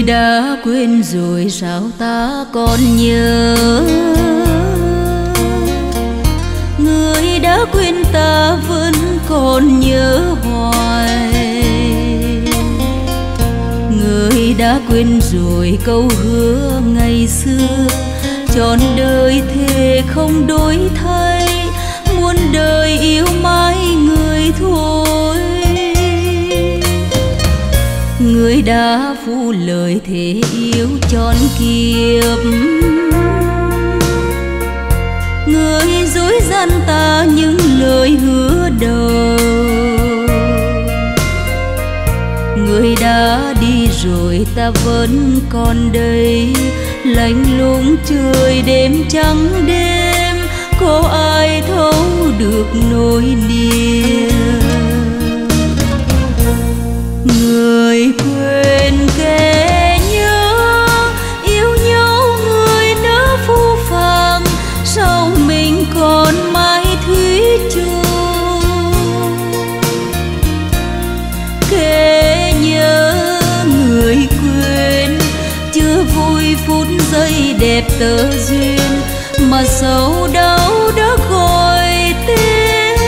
đã quên rồi sao ta còn nhớ, người đã quên ta vẫn còn nhớ hoài. Người đã quên rồi câu hứa ngày xưa, trọn đời thề không đổi thay, muôn đời yêu mãi người thôi. Người đã phụ lời thề yêu trọn kiếp, người dối gian ta những lời hứa đầu. Người đã đi rồi ta vẫn còn đây, lạnh lùng trời đêm trắng đêm, có ai thấu được nỗi niềm. Người quên kẻ nhớ, yêu nhau người nỡ phũ phàng, sao mình còn mãi thủy chung. Kẻ nhớ người quên, chưa vui phút giây đẹp tơ duyên, mà sâu đau đã gọi tên.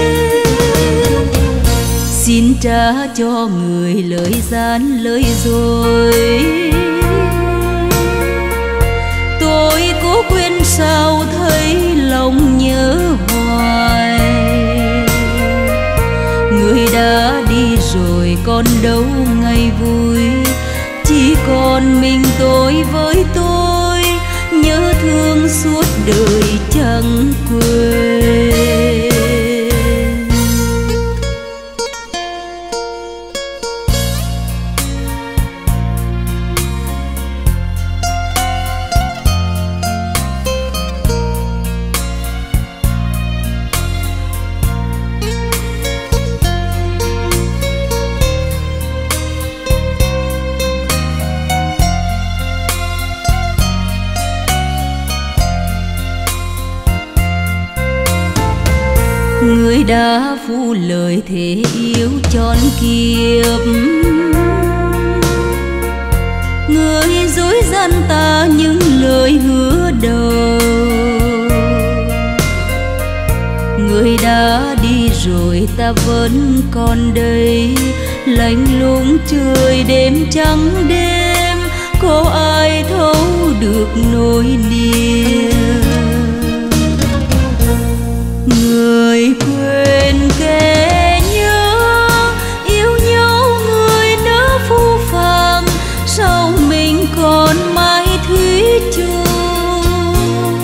Xin trả cho người lời gian lời dối, tôi cố quên sao thấy lòng nhớ hoài. Người đã đi rồi còn đâu ngày vui, chỉ còn mình tôi với tôi, nhớ thương suốt đời chẳng quên. Người đã phụ lời thề yêu trọn kiếp, người dối gian ta những lời hứa đầu. Người đã đi rồi ta vẫn còn đây, lạnh lùng trời đêm trắng đêm, có ai thấu được nỗi niềm. Người quên kẻ nhớ, yêu nhau người nỡ phũ phàng, sao mình còn mãi thủy chung.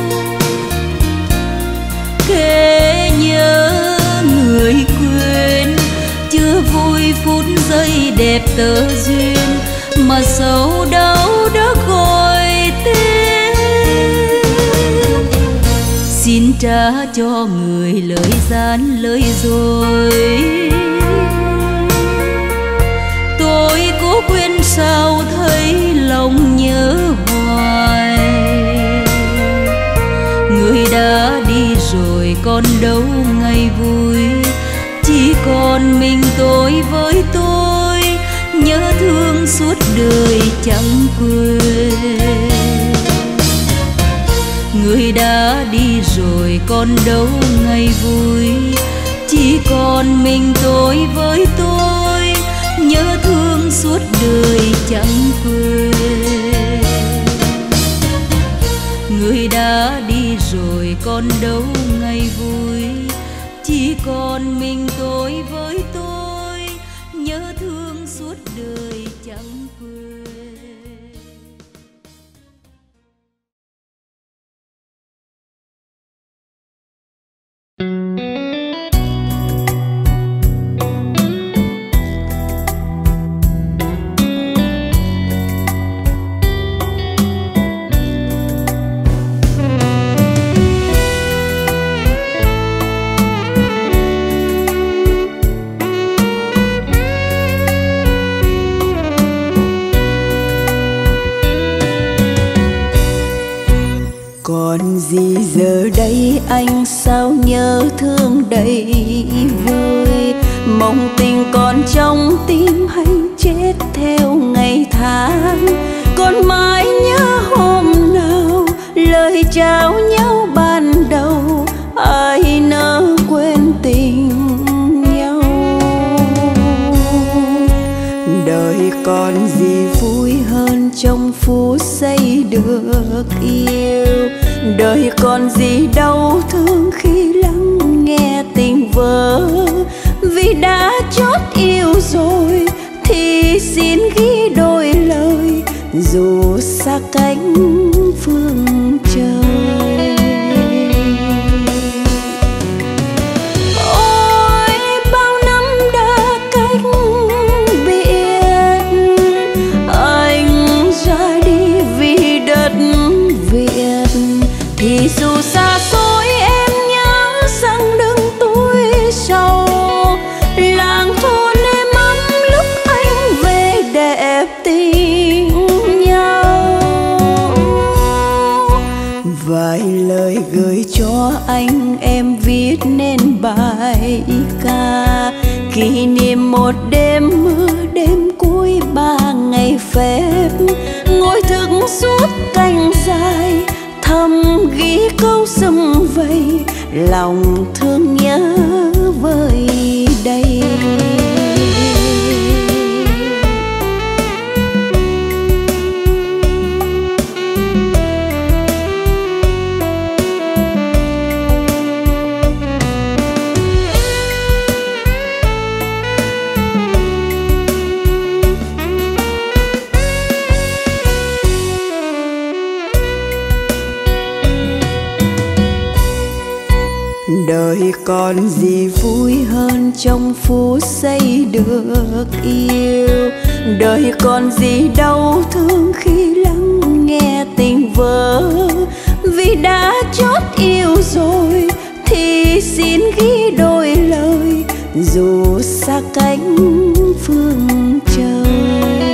Kẻ nhớ người quên, chưa vui phút giây đẹp tơ duyên, mà sâu đau đã gọi tên. Xin trả cho người lời gian lời dối, tôi cố quên sao thấy lòng nhớ hoài. Người đã đi rồi còn đâu ngày vui, chỉ còn mình tôi với tôi, nhớ thương suốt đời chẳng quên. Người đã đi rồi còn đâu ngày vui, chỉ còn mình tôi với tôi, nhớ thương suốt đời chẳng quên. Người đã đi rồi còn đâu ngày vui, chỉ còn mình tôi với tôi, nhớ thương suốt đời chẳng quên. Còn gì giờ đây anh sao nhớ thương đầy vơi, mong tình còn trong tim hay chết theo ngày tháng. Đời còn gì vui hơn trong phút giây được yêu. Đời còn gì đau thương khi lắng nghe tình vỡ. Vì đã chót yêu rồi thì xin ghi đôi lời, dù xa cách phương trời. Ôi bao năm đã cách biệt, anh ra đi vì đất Việt. Thì dù xa xôi em nhớ rằng đừng tuổi sầu, làng thôn êm ấm lúc anh về đẹp tình nhau. Vài lời gửi cho anh em viết nên bài ca, kỷ niệm một đêm mưa đêm cuối 3 ngày phép. Ngồi thức suốt canh dài thầm ghi câu sum vầy, lòng thương nhớ vơi đầy. Đời còn gì vui hơn trong phút giây được yêu. Đời còn gì đau thương khi lắng nghe tình vỡ. Vì đã chót yêu rồi thì xin ghi đôi lời, dù xa cách phương trời.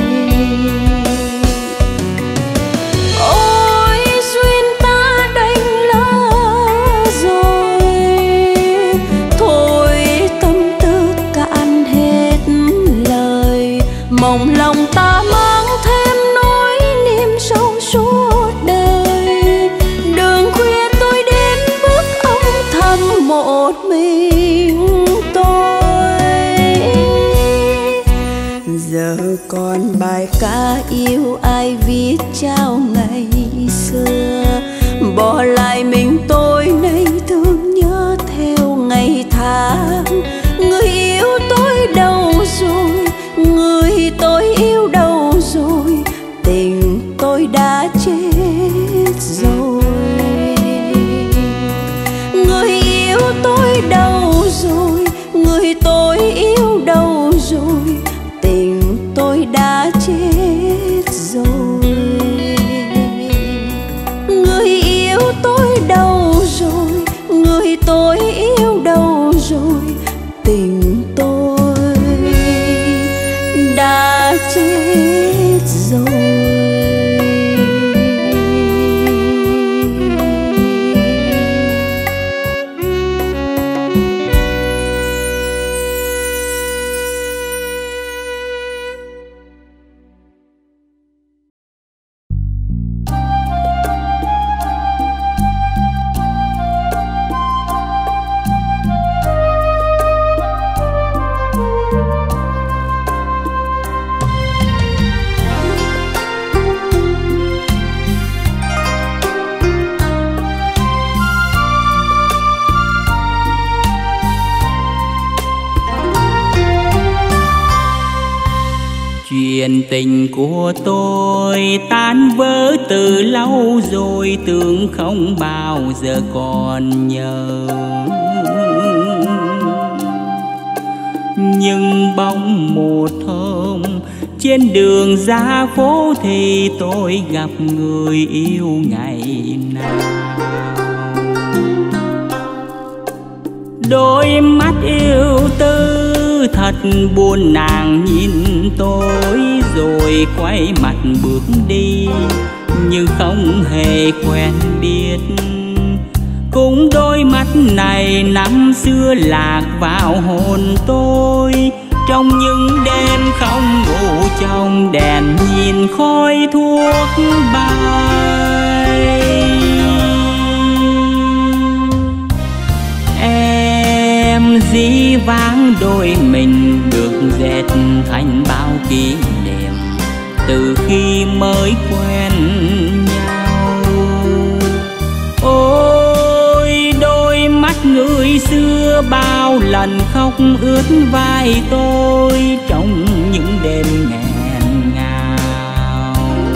Ôi duyên ta đành lỡ rồi, thôi tâm tư cạn hết lời. Mong lòng ta mang thêm nỗi niềm sâu suốt đời. Đường khuya tôi đến bước âm thầm một mình tôi. Giờ còn bài ca yêu ai viết trao ngày xưa. Bỏ lại mình tôi nay thương nhớ theo ngày tháng. Người yêu tôi đâu rồi, người tôi yêu đâu rồi, tình tôi đã chết rồi. Người yêu tôi đâu rồi, người tôi yêu đâu rồi, tình tôi đã chết rồi. Người yêu tôi đâu rồi, người tôi yêu đâu rồi, tình tôi đã chết rồi. Chuyện tình của tôi tan vỡ từ lâu rồi, tưởng không bao giờ còn nhớ. Nhưng bỗng một hôm trên đường ra phố thì tôi gặp người yêu ngày nào. Đôi mắt yêu tư thật buồn, nàng nhìn tôi rồi quay mặt bước đi như không hề quen biết. Cũng đôi mắt này năm xưa lạc vào hồn tôi, trong những đêm không ngủ trong đèn nhìn khói thuốc bay. Em dĩ vãng đôi mình được dệt thành bao kỷ niệm từ khi mới quen nhau. Ôi đôi mắt người xưa bao lần khóc ướt vai tôi trong những đêm nghẹn ngào.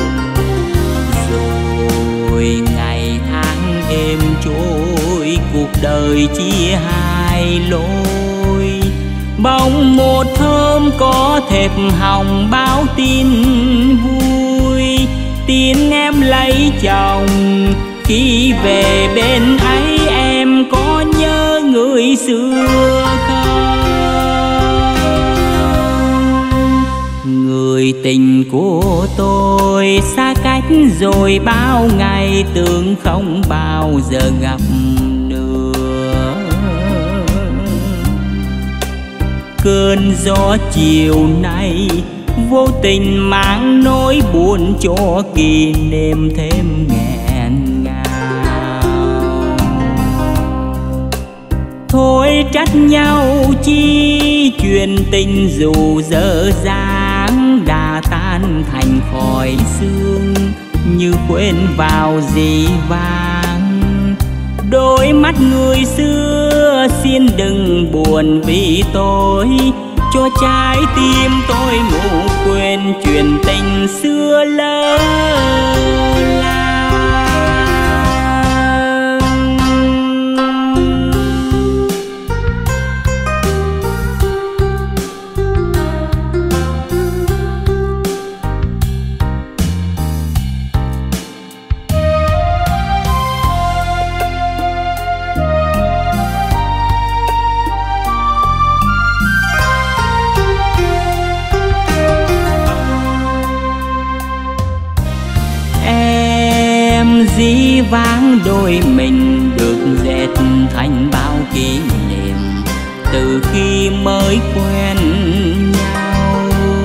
Rồi ngày tháng êm trôi, cuộc đời chia hai lối. Bỗng một hôm có thềm hồng báo tin vui, tin em lấy chồng. Khi về bên ấy em có nhớ người xưa không? Người tình của tôi xa cách rồi bao ngày, tưởng không bao giờ gặp nữa. Cơn gió chiều nay vô tình mang nỗi buồn cho kỷ niệm thêm nghẹn ngào. Thôi trách nhau chi, chuyện tình dù dở dáng đã tan thành khói sương, như quên vào dĩ vãng. Đôi mắt người xưa xin đừng buồn vì tôi, cho trái tim tôi ngủ quên chuyện tình xưa lỡ làng. Dĩ vãng đôi mình được dệt thành bao kỷ niệm từ khi mới quen nhau.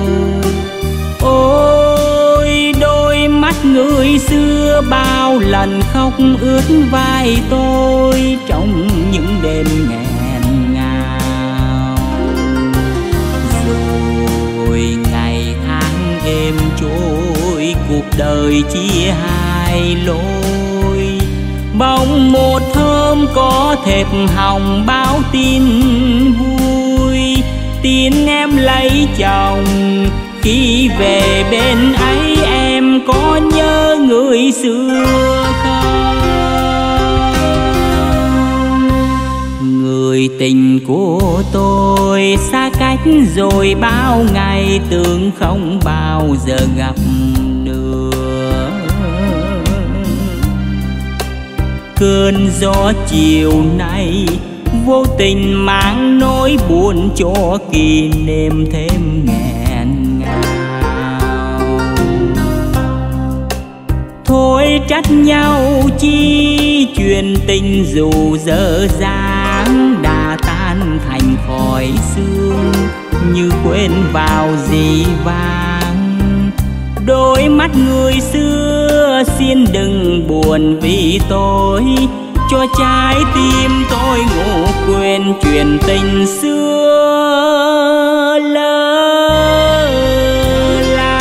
Ôi đôi mắt người xưa bao lần khóc ướt vai tôi trong những đêm nghẹn ngào. Rồi ngày tháng êm trôi, cuộc đời chia hai lối. Bỗng một hôm có thềm hồng báo tin vui, tin em lấy chồng. Khi về bên ấy em có nhớ người xưa không? Người tình của tôi xa cách rồi bao ngày, tưởng không bao giờ gặp nữa. Cơn gió chiều nay vô tình mang nỗi buồn cho kỷ niệm thêm nghẹn ngào. Thôi trách nhau chi, chuyện tình dù dở dáng đã tan thành khói sương, như quên vào dĩ vãng. Đôi mắt người xưa xin đừng buồn vì tôi, cho trái tim tôi ngủ quên chuyện tình xưa lỡ làng.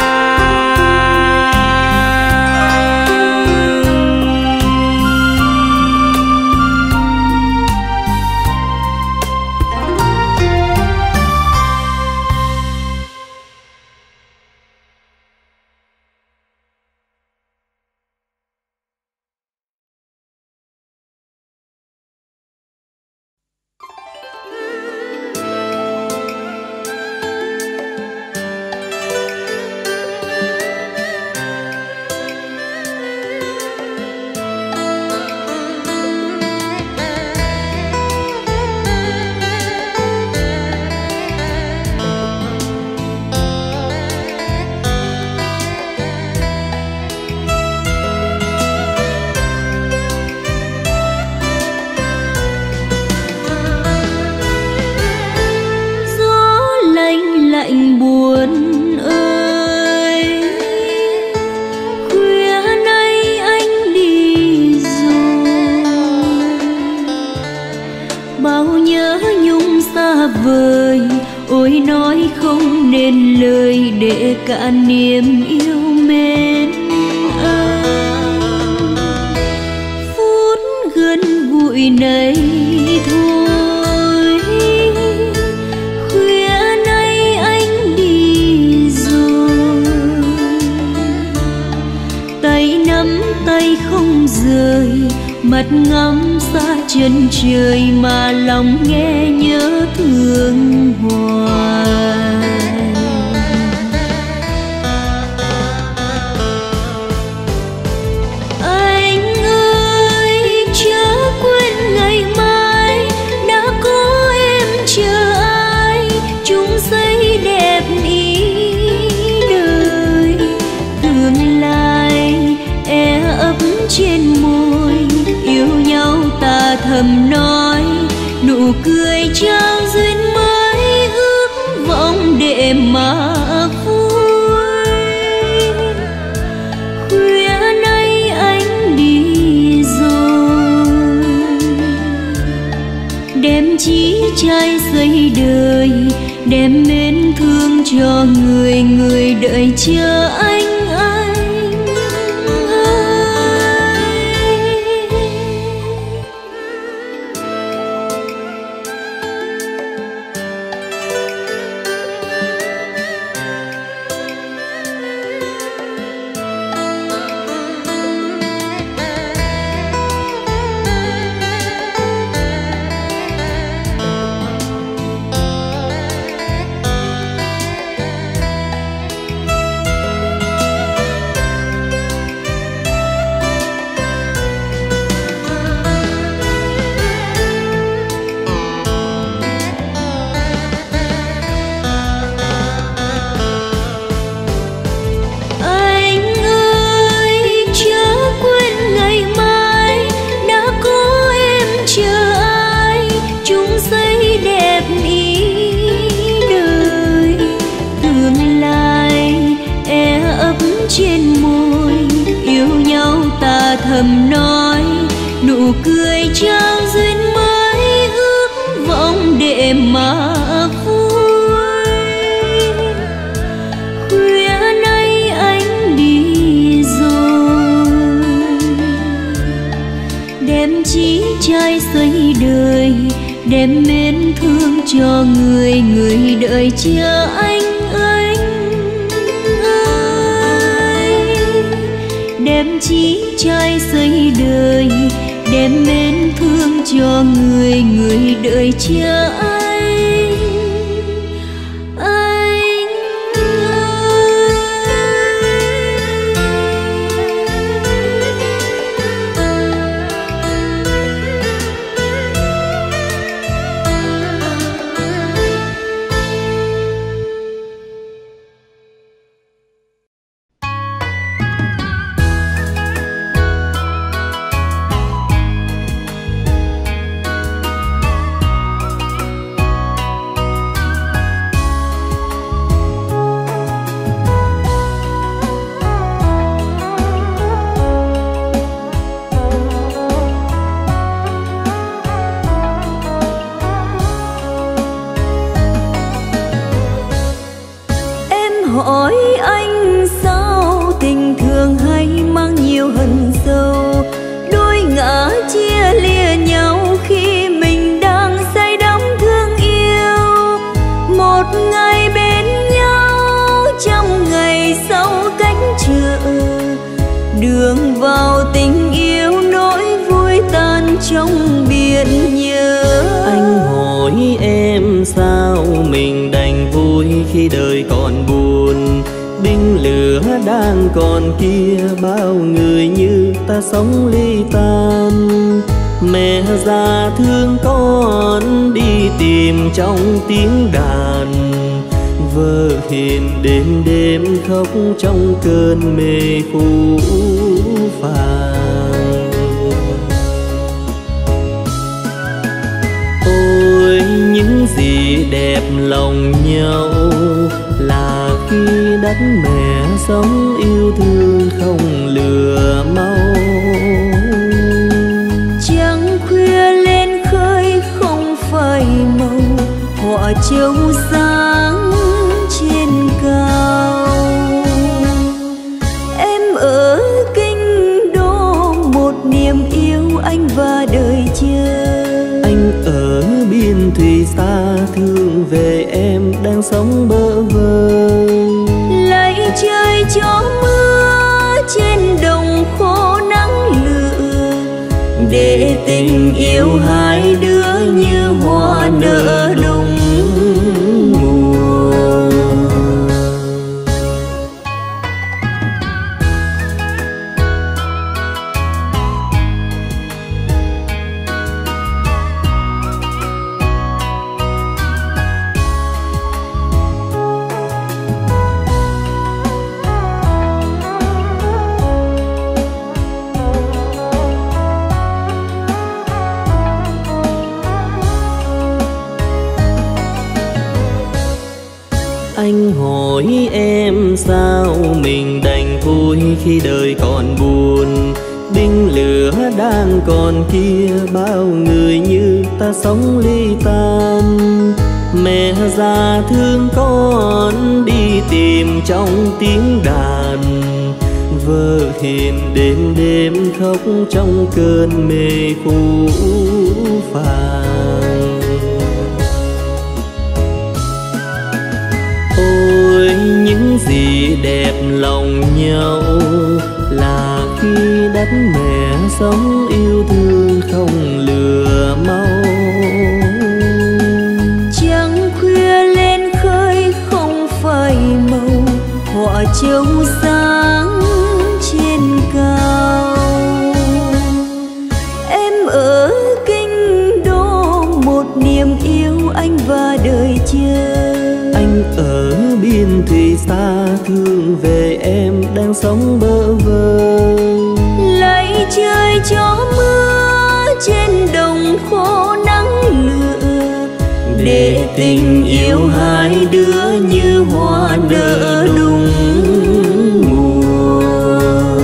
vời ôi tôi nói không nên lời để cả niềm yêu mến anh. Phút gần gũi này thôi, khuya nay anh đi rồi, tay nắm tay không rời, mắt ngắm xa chân trời mà lòng nghe nhớ thương hoài. Anh ơi chớ quên ngày mai đã có em chờ ai, chung xây đẹp ý đời. Tương lai e ấp trên môi, yêu nhau ta thầm nói, nụ cười trao duyên mới ước vọng để mà vui. Khuya nay anh đi rồi, đem chí trai xây đời, đem mến thương cho người, người đợi chờ anh. Trên môi yêu nhau ta thầm nói, nụ cười trao duyên mới ước vọng để mà vui. Khuya nay anh đi rồi, đem chí trai xây đời, đem mến thương cho người, người đợi chờ anh. Đem chí trai xây đời, đem mến thương cho người, người đợi chờ anh. Hỏi anh sao tình thương hay mang nhiều hận sâu, đôi ngã chia lìa nhau khi mình đang say đắm thương yêu. Một ngày bên nhau trong ngày sau cách chờ, đường vào tình yêu nỗi vui tan trong biển nhớ. Anh hỏi em sao mình đành vui khi đời còn buồn, binh lửa đang còn kia bao người như ta sống ly tan. Mẹ già thương con đi tìm trong tiếng đàn, vợ hiền đêm đêm khóc trong cơn mê phũ phàng. Ôi những gì đẹp lòng nhau là khi đất mẹ sống yêu thương không lừa mau. Trăng khuya lên khơi không phai màu, họa châu sáng tình yêu hai đứa như hoa nở đúng mùa. Anh hỏi em sao mình đành vui khi đời còn buồn. Đinh lửa đang còn kia, bao người như ta sống ly tan. Mẹ già thương con đi tìm trong tiếng đàn. Vợ hiền đêm đêm khóc trong cơn mê phũ phàng. Ôi những gì đẹp lòng nhau là khi đất mẹ sống yêu thương không lừa mau. Trăng khuya lên khơi không phai màu, họa châu sáng trên cao. Em ở kinh đô một niềm yêu anh và đời chờ. Anh ở biên thùy xa thương về em đang sống bơ vơ. Lấy trời cho mưa trên đồng khô nắng lửa, để tình yêu hai đứa như hoa nở đúng mùa.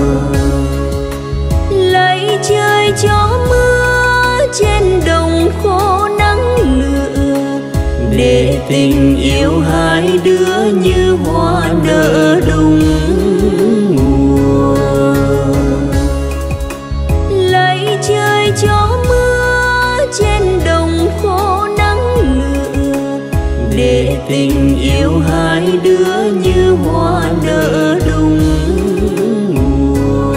Lấy trời cho mưa trên đồng khô nắng lửa, để tình yêu hai đứa như hoa nở đúng mùa. Lấy trời cho mưa trên đồng khô nắng lửa, để tình yêu hai đứa như hoa nở đúng mùa.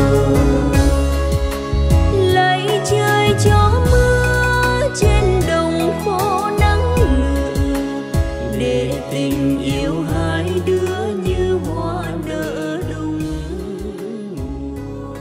Lấy trời cho mưa trên đồng khô nắng lửa, để tình yêu hai đứa như hoa nở đúng mùa.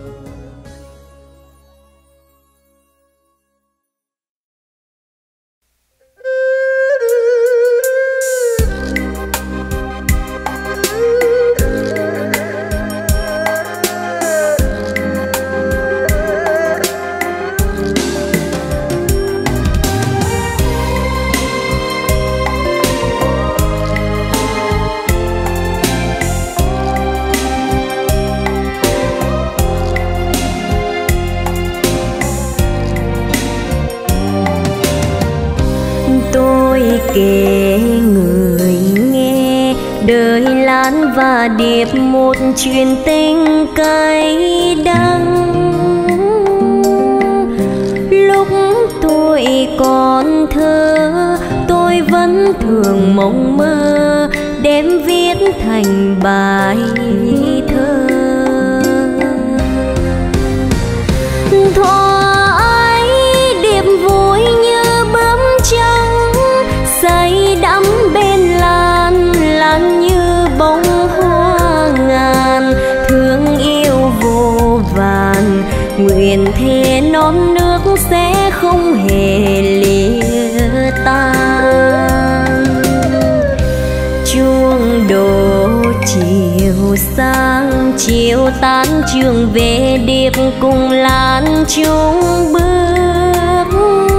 Kể người nghe đời Lan và Điệp một chuyện tình cay đắng. Lúc tôi còn thơ, tôi vẫn thường mộng mơ đem viết thành bài thơ. Thoại Điệp vui như bướm trắng, say đắm bên lan, lan như bông hoa ngàn. Thương yêu vô vàn, nguyện thề non nước sẽ không hề lìa tan. Chuông đổ chiều sang, chiều tan trường về Điệp cùng Lan chung bước.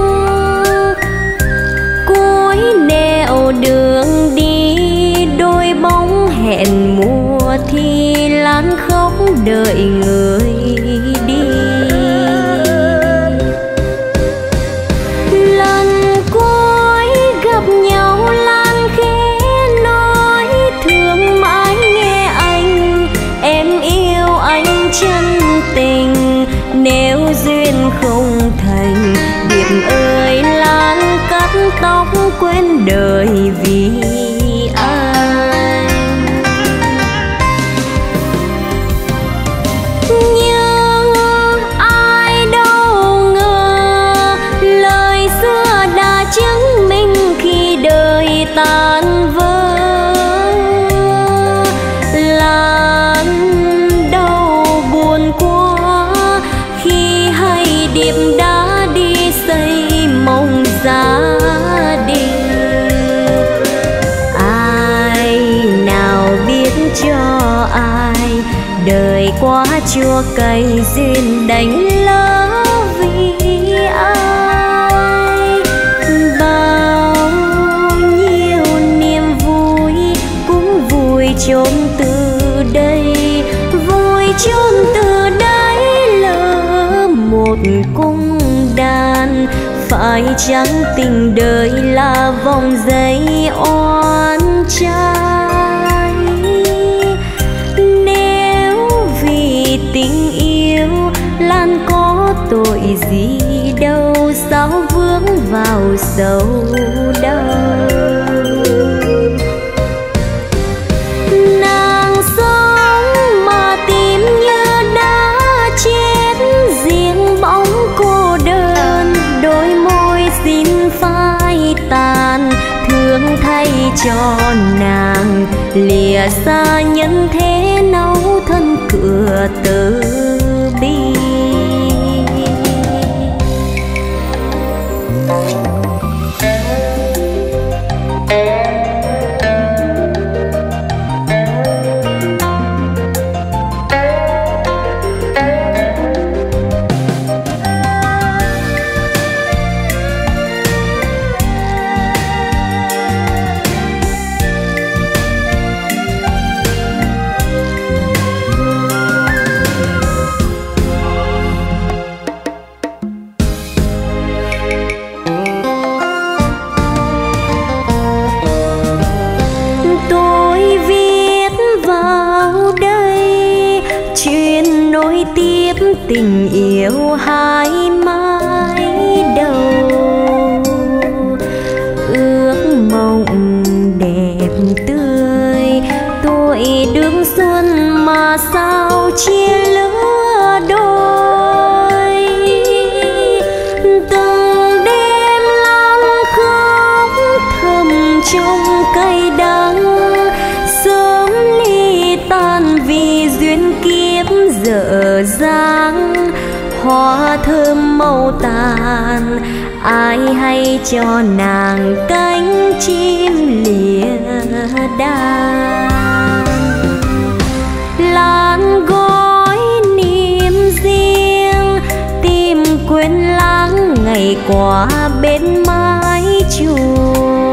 Cuối nẻo đường đi, đôi bóng hẹn mùa thì Lan khóc đợi người đi. Lần cuối gặp nhau Lan khẽ nói thương mãi nghe anh, em yêu anh chân tình. Nếu duyên không thành, Điệp ơi Lan cắt tóc quên đời vì anh. ngày qua chua cay duyên đánh lỡ vì ai. Bao nhiêu niềm vui cũng vui chôn từ đây, vui chôn từ đáy lỡ một cung đàn. Phải chăng tình đời là vòng dây oan trai? Nếu vì tình yêu Lan có tội gì đâu, sao vướng vào sầu đau. Nàng sống mà tim như đã chết, riêng bóng cô đơn, đôi môi xin phai tàn. Thương thay cho nàng lìa xa nhân thế, nấu thân cửa từ bi. Tình yêu hai mái đầu, ước mộng đẹp tươi, tuổi đương xuân mà sao chia lứa đôi. Từng đêm lặng khóc thầm trong cay đắng, sớm ly tan vì duyên kiếp dở dang. Hoa thơm màu tàn, ai hay cho nàng cánh chim lìa đàn. Lan gói niềm riêng, tìm quên lãng ngày qua bên mái chùa.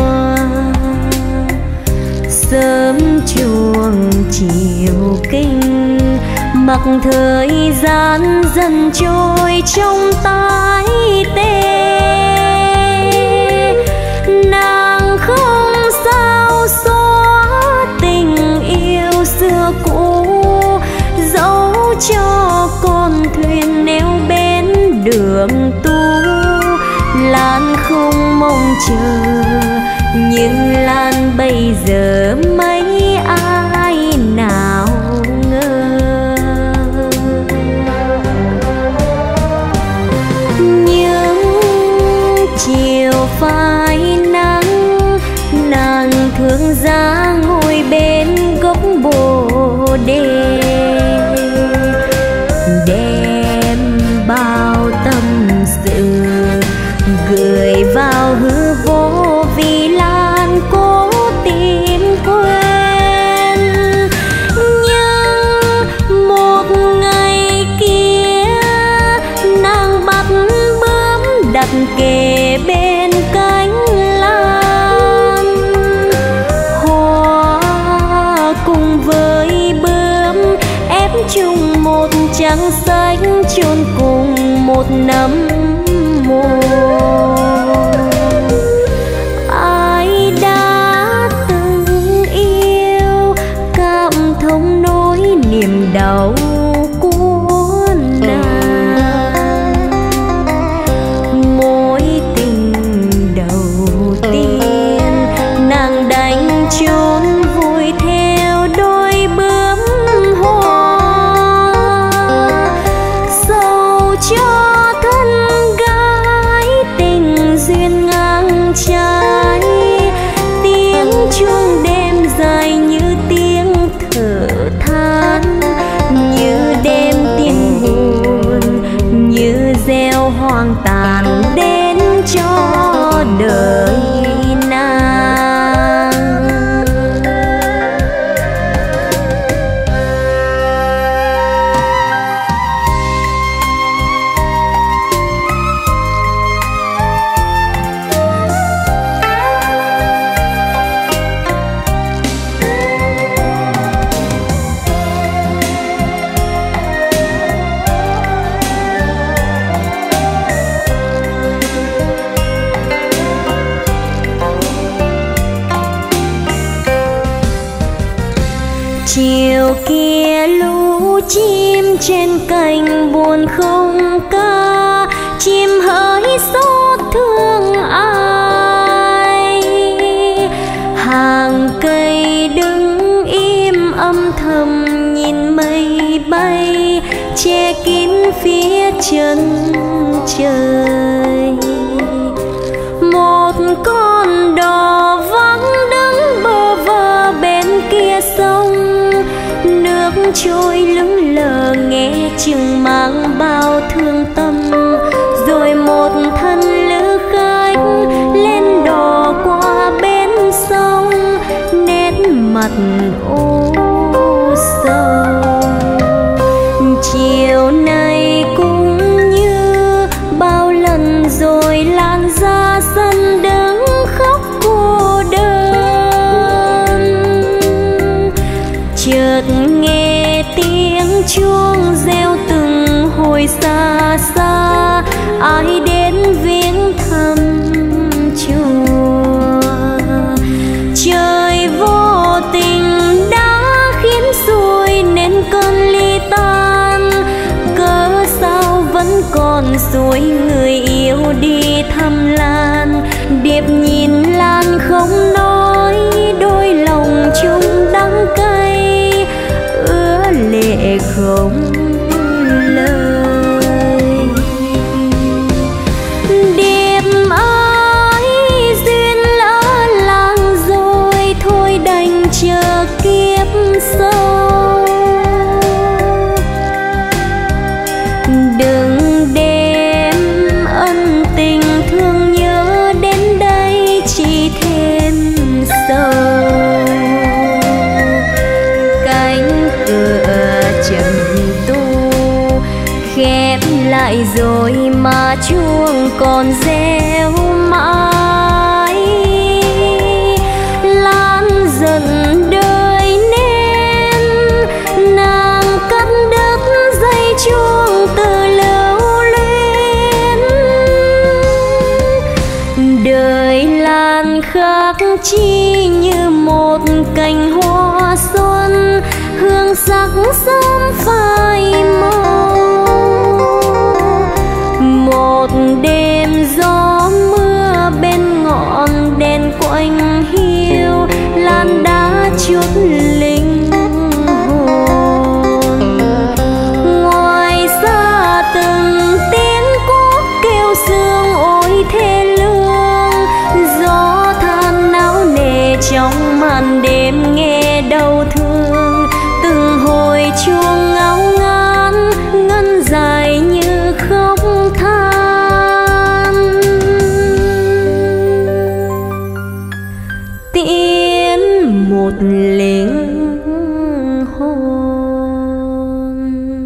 Sớm chuông chiều kinh, mặc thời gian dần trôi trong tái tê. Nàng không sao xóa tình yêu xưa cũ, dẫu cho con thuyền neo bên đường tu. Lan không mong chờ, nhưng Lan bây giờ mấy ai nào ngờ. Chiều phai nắng, nàng thương giá ngồi bên gốc bồ đề, đem bao tâm sự gửi vào hư vô. Vì Lan cố tìm quên, nhưng một ngày kia nàng bắt bướm đặt kề bên cánh lan. Hoa cùng với bướm ép chung một trăng xanh, chôn cùng một nấm mồ. Ai đã từng yêu, cảm thông nỗi niềm đau của nàng. Mối tình đầu tiên nàng đánh trốn, vui theo đôi bướm hoa. Sầu cho thân gái tình duyên ngang trái, tiếng chuông đêm dài như tiếng thở than. chiều kia lũ chim trên cành buồn không ca, chim hỡi xót thương ai. Hàng cây đứng im âm thầm nhìn mây bay, che kín phía chân trời. Một con đò vắng đứng bơ vơ bên kia sông, nước trôi lững lờ nghe chừng mang bao thương tâm. Rồi một thân lữ khách lên đò qua bên sông, nét mặt u sầu. Chiều nay cũng như bao lần rồi lan ra sân đứng khóc cô đơn. Chợt nghe tiếng chuông reo từng hồi xa xa, ai đến viếng thăm chùa. Trời vô tình đã khiến xuôi nên cơn ly tan, cớ sao vẫn còn suối người yêu đi thăm Lan. Điệp nhìn Lan không nói, đôi lòng chung đắng cay, ứa lệ không lời. Điệp ơi duyên lỡ làng rồi, thôi đành chờ kiếp sau. Đừng đem ân tình thương nhớ đến đây chỉ thêm sầu. Cánh cửa trầm tu khép lại rồi mà chuông còn reo mãi. Lan dần đời nên nàng cắt đứt dây chuông từ lưu luyến. Đời Lan khác chi như một cành hoa xuân, hương sắc sớm phai màu. Một đêm gió mưa bên ngọn đèn quạnh hiu, Lan đã chút linh hồn. Ngoài xa từng tiếng cốt kêu sương ôi thê lương, gió than náo nề trong màn đêm nghe đau thương. Từng hồi chuông ngao ngán ngân dài như khóc than, tiễn một linh hồn.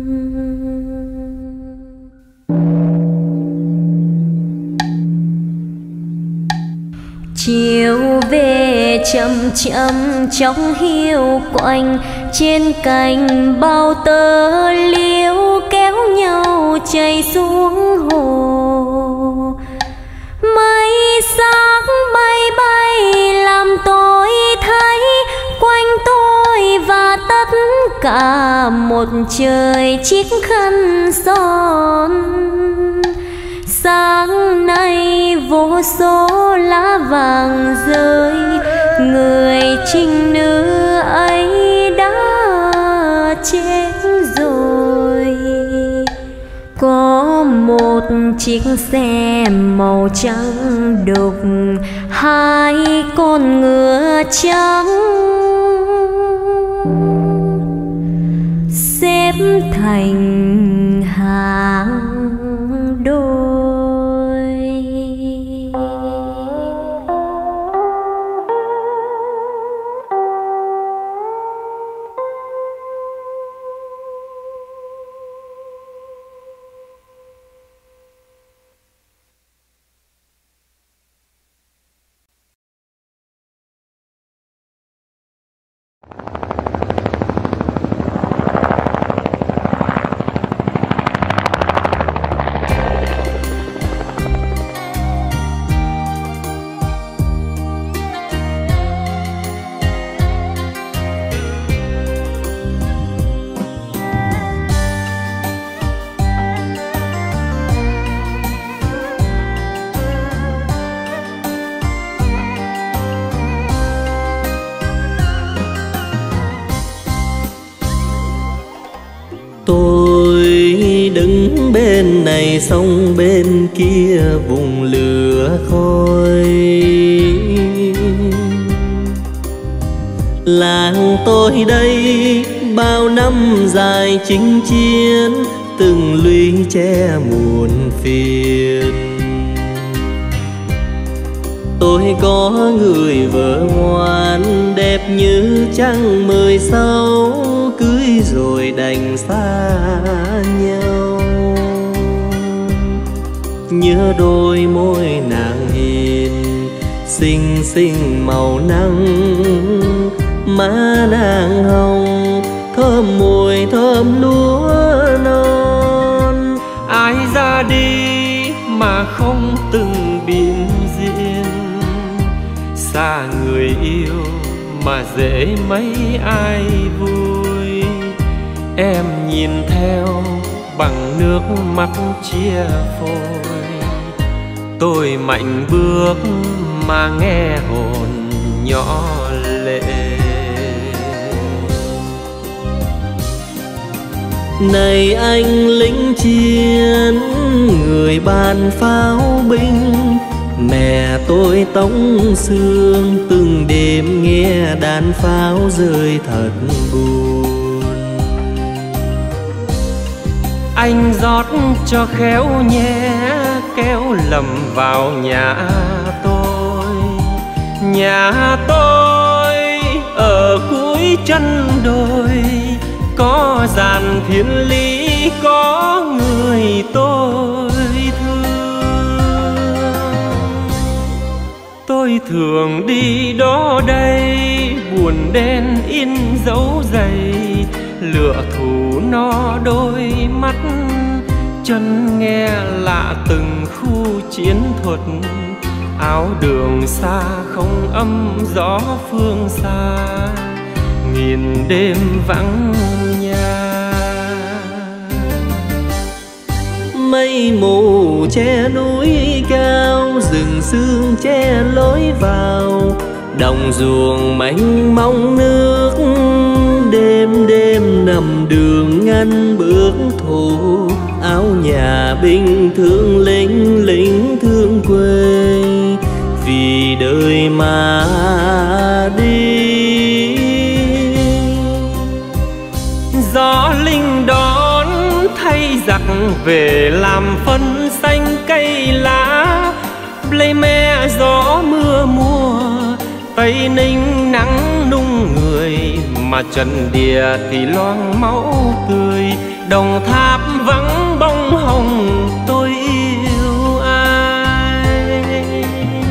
Chiều về chậm chậm trong hiu quạnh, trên cành bao tơ liễu kéo nhau chảy xuống hồ. Mây sáng bay bay làm tôi thấy quanh tôi và tất cả một trời chiếc khăn son. Sáng nay vô số lá vàng rơi, người trinh nữ ấy đã chết rồi. Có một chiếc xe màu trắng đục, hai con ngựa trắng xếp thành hàng đôi. Tôi đứng bên này sông bên kia vùng lửa khói. Làng tôi đây bao năm dài chinh chiến, từng lũy che muôn phiền. Tôi có người vợ ngoan đẹp như trăng 16, cưới rồi đành xa nhau. Nhớ đôi môi nàng hiền, xinh xinh màu nắng, má nàng hồng thơm mùi thơm lúa non. Ai ra đi mà không từng biên diện, xa người yêu mà dễ mấy ai vui. Em nhìn theo bằng nước mắt chia phôi, tôi mạnh bước mà nghe hồn nhỏ lệ. Này anh lính chiến, người bàn pháo binh, mẹ tôi Tống Sương từng đêm nghe đàn pháo rơi thật buồn. Anh rót cho khéo nhé, kéo lầm vào nhà tôi. Nhà tôi ở cuối chân đồi, có dàn thiên lý, có người tôi thương. Tôi thường đi đó đây, buồn đen in dấu giày, lửa thù nó đôi mắt, chân nghe lạ từng khu chiến thuật. Áo đường xa không âm gió phương xa, nghìn đêm vắng nhà. Mây mù che núi cao, rừng sương che lối vào, đồng ruộng mênh mông nước. Đêm đêm nằm đường ngăn bước thủ, áo nhà binh thương lính, lính thương quê, vì đời mà đi. Gió linh đón thay giặc về làm phân xanh cây lá, lấy me gió mưa mùa, Tây Ninh nắng nung người, mà Trần Địa thì loang máu tươi. Đồng Tháp vắng bông hồng, tôi yêu ai?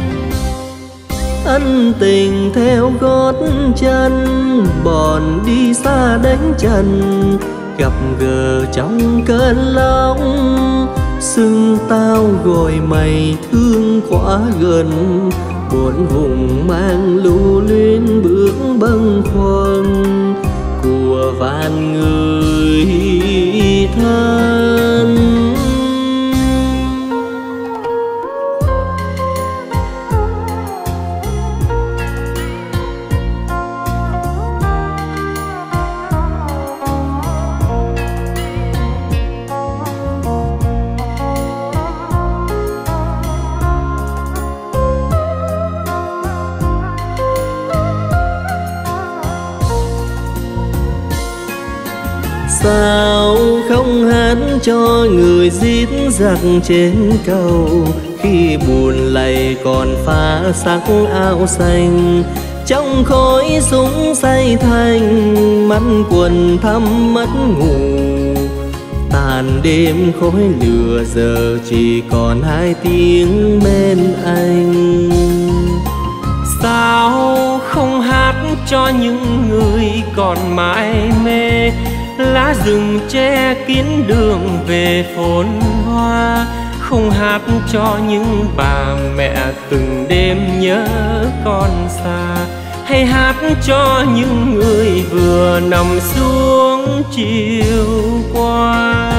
Ân tình theo gót chân, bọn đi xa đánh trần, gặp gỡ trong cơn lòng. Xưng tao gọi mày thương quá gần, bốn vùng mang lưu luyến bước bâng khuâng của vạn người thân. Sao không hát cho người giết giặc trên cầu, khi buồn lầy còn pha sắc áo xanh, trong khói súng say thành, mắt quần thắm mất ngủ. Tàn đêm khói lửa giờ chỉ còn hai tiếng bên anh. Sao không hát cho những người còn mãi mê, lá rừng che kín đường về phồn hoa. Không hát cho những bà mẹ từng đêm nhớ con xa, hay hát cho những người vừa nằm xuống chiều qua.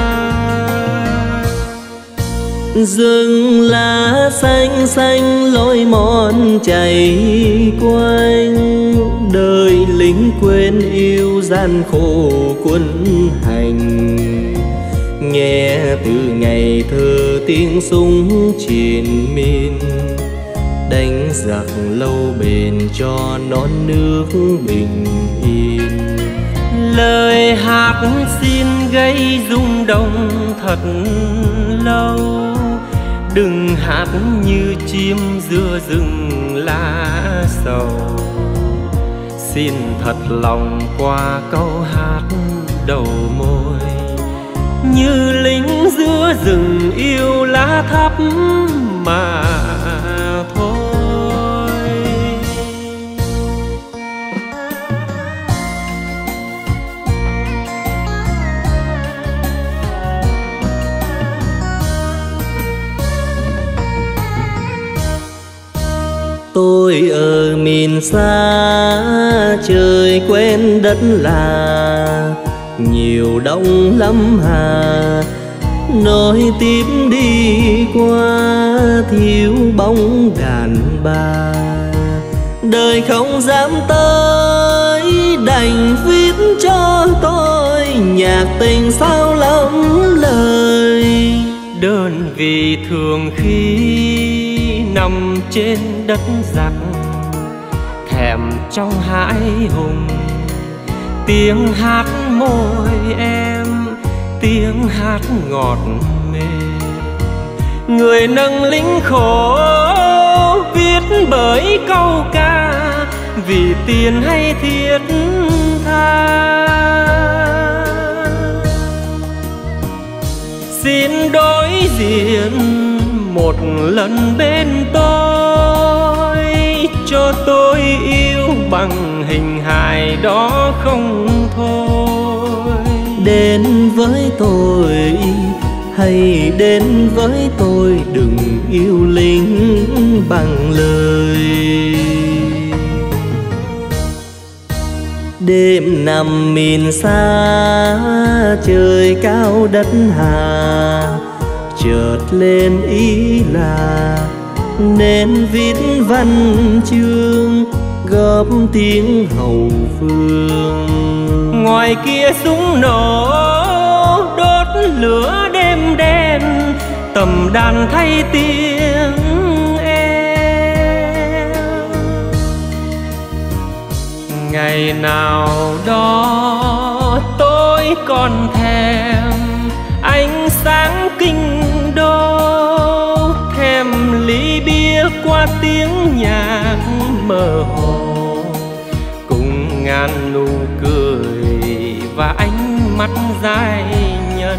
Rừng lá xanh xanh lối mòn chảy quanh, đời lính quên yêu gian khổ quân hành. Nghe từ ngày thơ tiếng súng triền miên, đánh giặc lâu bền cho non nước bình yên. Lời hát xin gây rung động thật lâu, đừng hát như chim giữa rừng lá sầu. Xin thật lòng qua câu hát đầu môi, như lính giữa rừng yêu lá thắm mà thôi. Tôi ở miền xa, trời quen đất lạ, nhiều đông lắm hà, nối tiếp đi qua thiếu bóng đàn bà. Đời không dám tới, đành viết cho tôi nhạc tình sao lắm lời. Đơn vì thường khi nằm trên đất giặc, thèm trong hãi hùng tiếng hát môi em, tiếng hát ngọt mềm. Người nâng lính khổ viết bởi câu ca, vì tiền hay thiết tha. Xin đối diện một lần bên tôi, cho tôi yêu bằng hình hài đó không thôi. Đến với tôi, hãy đến với tôi, đừng yêu lính bằng lời. Đêm nằm miền xa, trời cao đất hà, chợt lên ý là nên viết văn chương góp tiếng hậu phương. Ngoài kia súng nổ đốt lửa đêm đen, tầm đàn thay tiếng em. Ngày nào đó tôi còn thèm ánh sáng kinh đô, thèm ly bia qua tiếng nhạc mơ hồ, cùng ngàn nụ cười và ánh mắt giai nhân.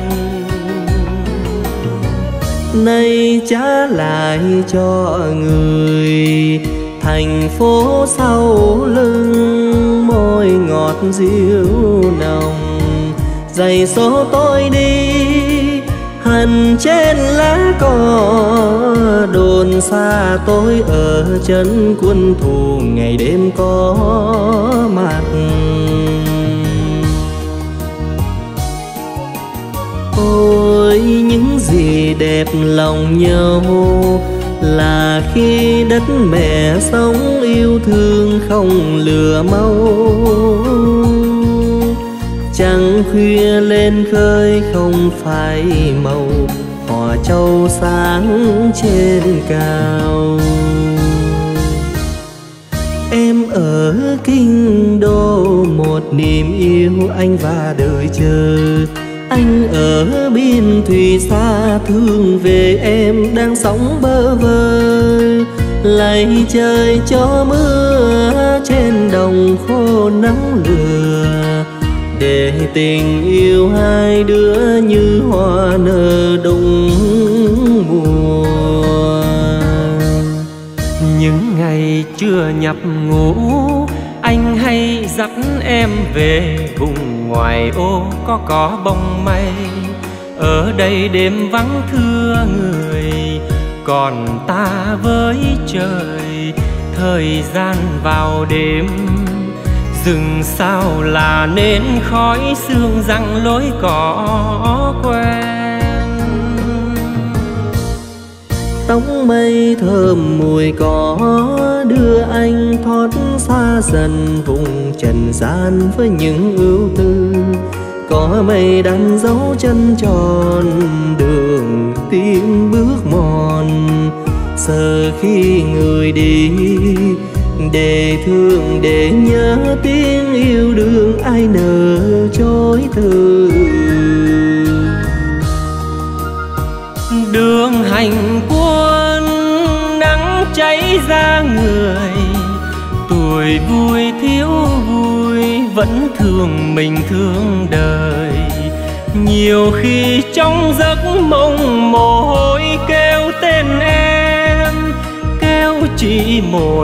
Nay trả lại cho người thành phố sau lưng, môi ngọt dịu nồng dày số tôi đi. Hằn trên lá cỏ đồn xa tôi ở chân quân thù, ngày đêm có mặt. Ôi những gì đẹp lòng nhau là khi đất mẹ sống yêu thương không lừa mau. Trăng khuya lên khơi không phải màu, hò châu sáng trên cao. Em ở kinh đô một niềm yêu anh và đợi chờ. Anh ở biên thùy xa thương về em đang sống bơ vơ. Lạy trời cho mưa trên đồng khô nắng lửa, để tình yêu hai đứa như hoa nở đúng mùa. Những ngày chưa nhập ngũ, anh hay dắt em về vùng ngoài ô có bông mây. Ở đây đêm vắng thưa người, còn ta với trời. Thời gian vào đêm, rừng sao là nên khói sương răng lối cỏ quen. tóc mây thơm mùi cỏ đưa anh thoát xa dần vùng trần gian với những ưu tư. Có mây đánh dấu chân tròn đường tim bước mòn, giờ khi người đi để thương để nhớ tiếng yêu đương ai nỡ chối từ. Đường hành quân nắng cháy ra người, tuổi vui thiếu vui vẫn thương mình thương đời. Nhiều khi trong giấc mộng mồ hôi kêu tên em, kêu chỉ một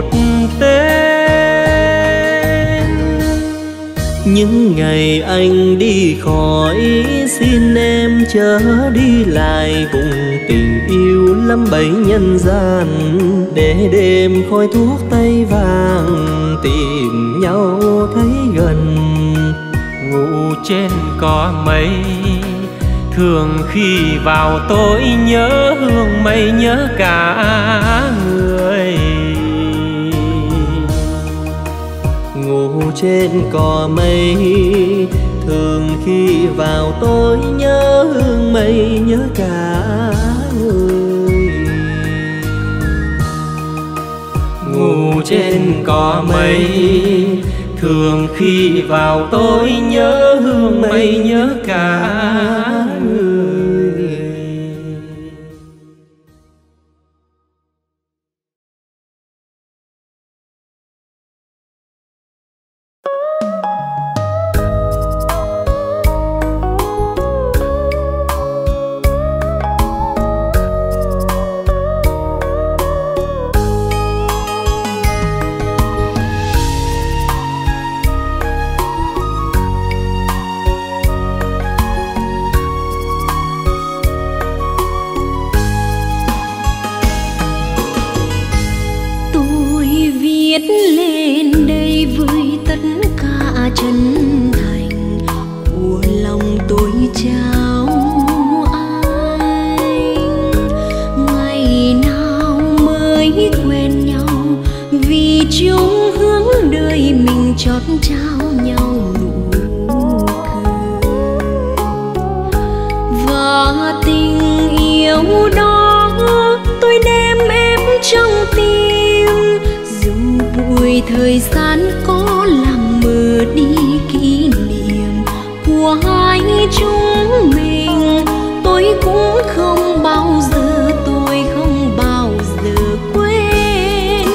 tên. Những ngày anh đi khỏi xin em chớ đi lại vùng tình yêu lắm bấy nhân gian, để đêm khói thuốc tây vàng tìm nhau thấy gần. Ngủ trên cỏ mây thường khi vào tối nhớ hương mây nhớ cả người. Ngủ trên cỏ mây thường khi vào tối nhớ hương mây nhớ cả người. Ngủ trên cỏ mây thường khi vào tối nhớ hương mây nhớ cả người. Thời gian có làm mờ đi kỷ niệm của hai chúng mình, tôi cũng không bao giờ quên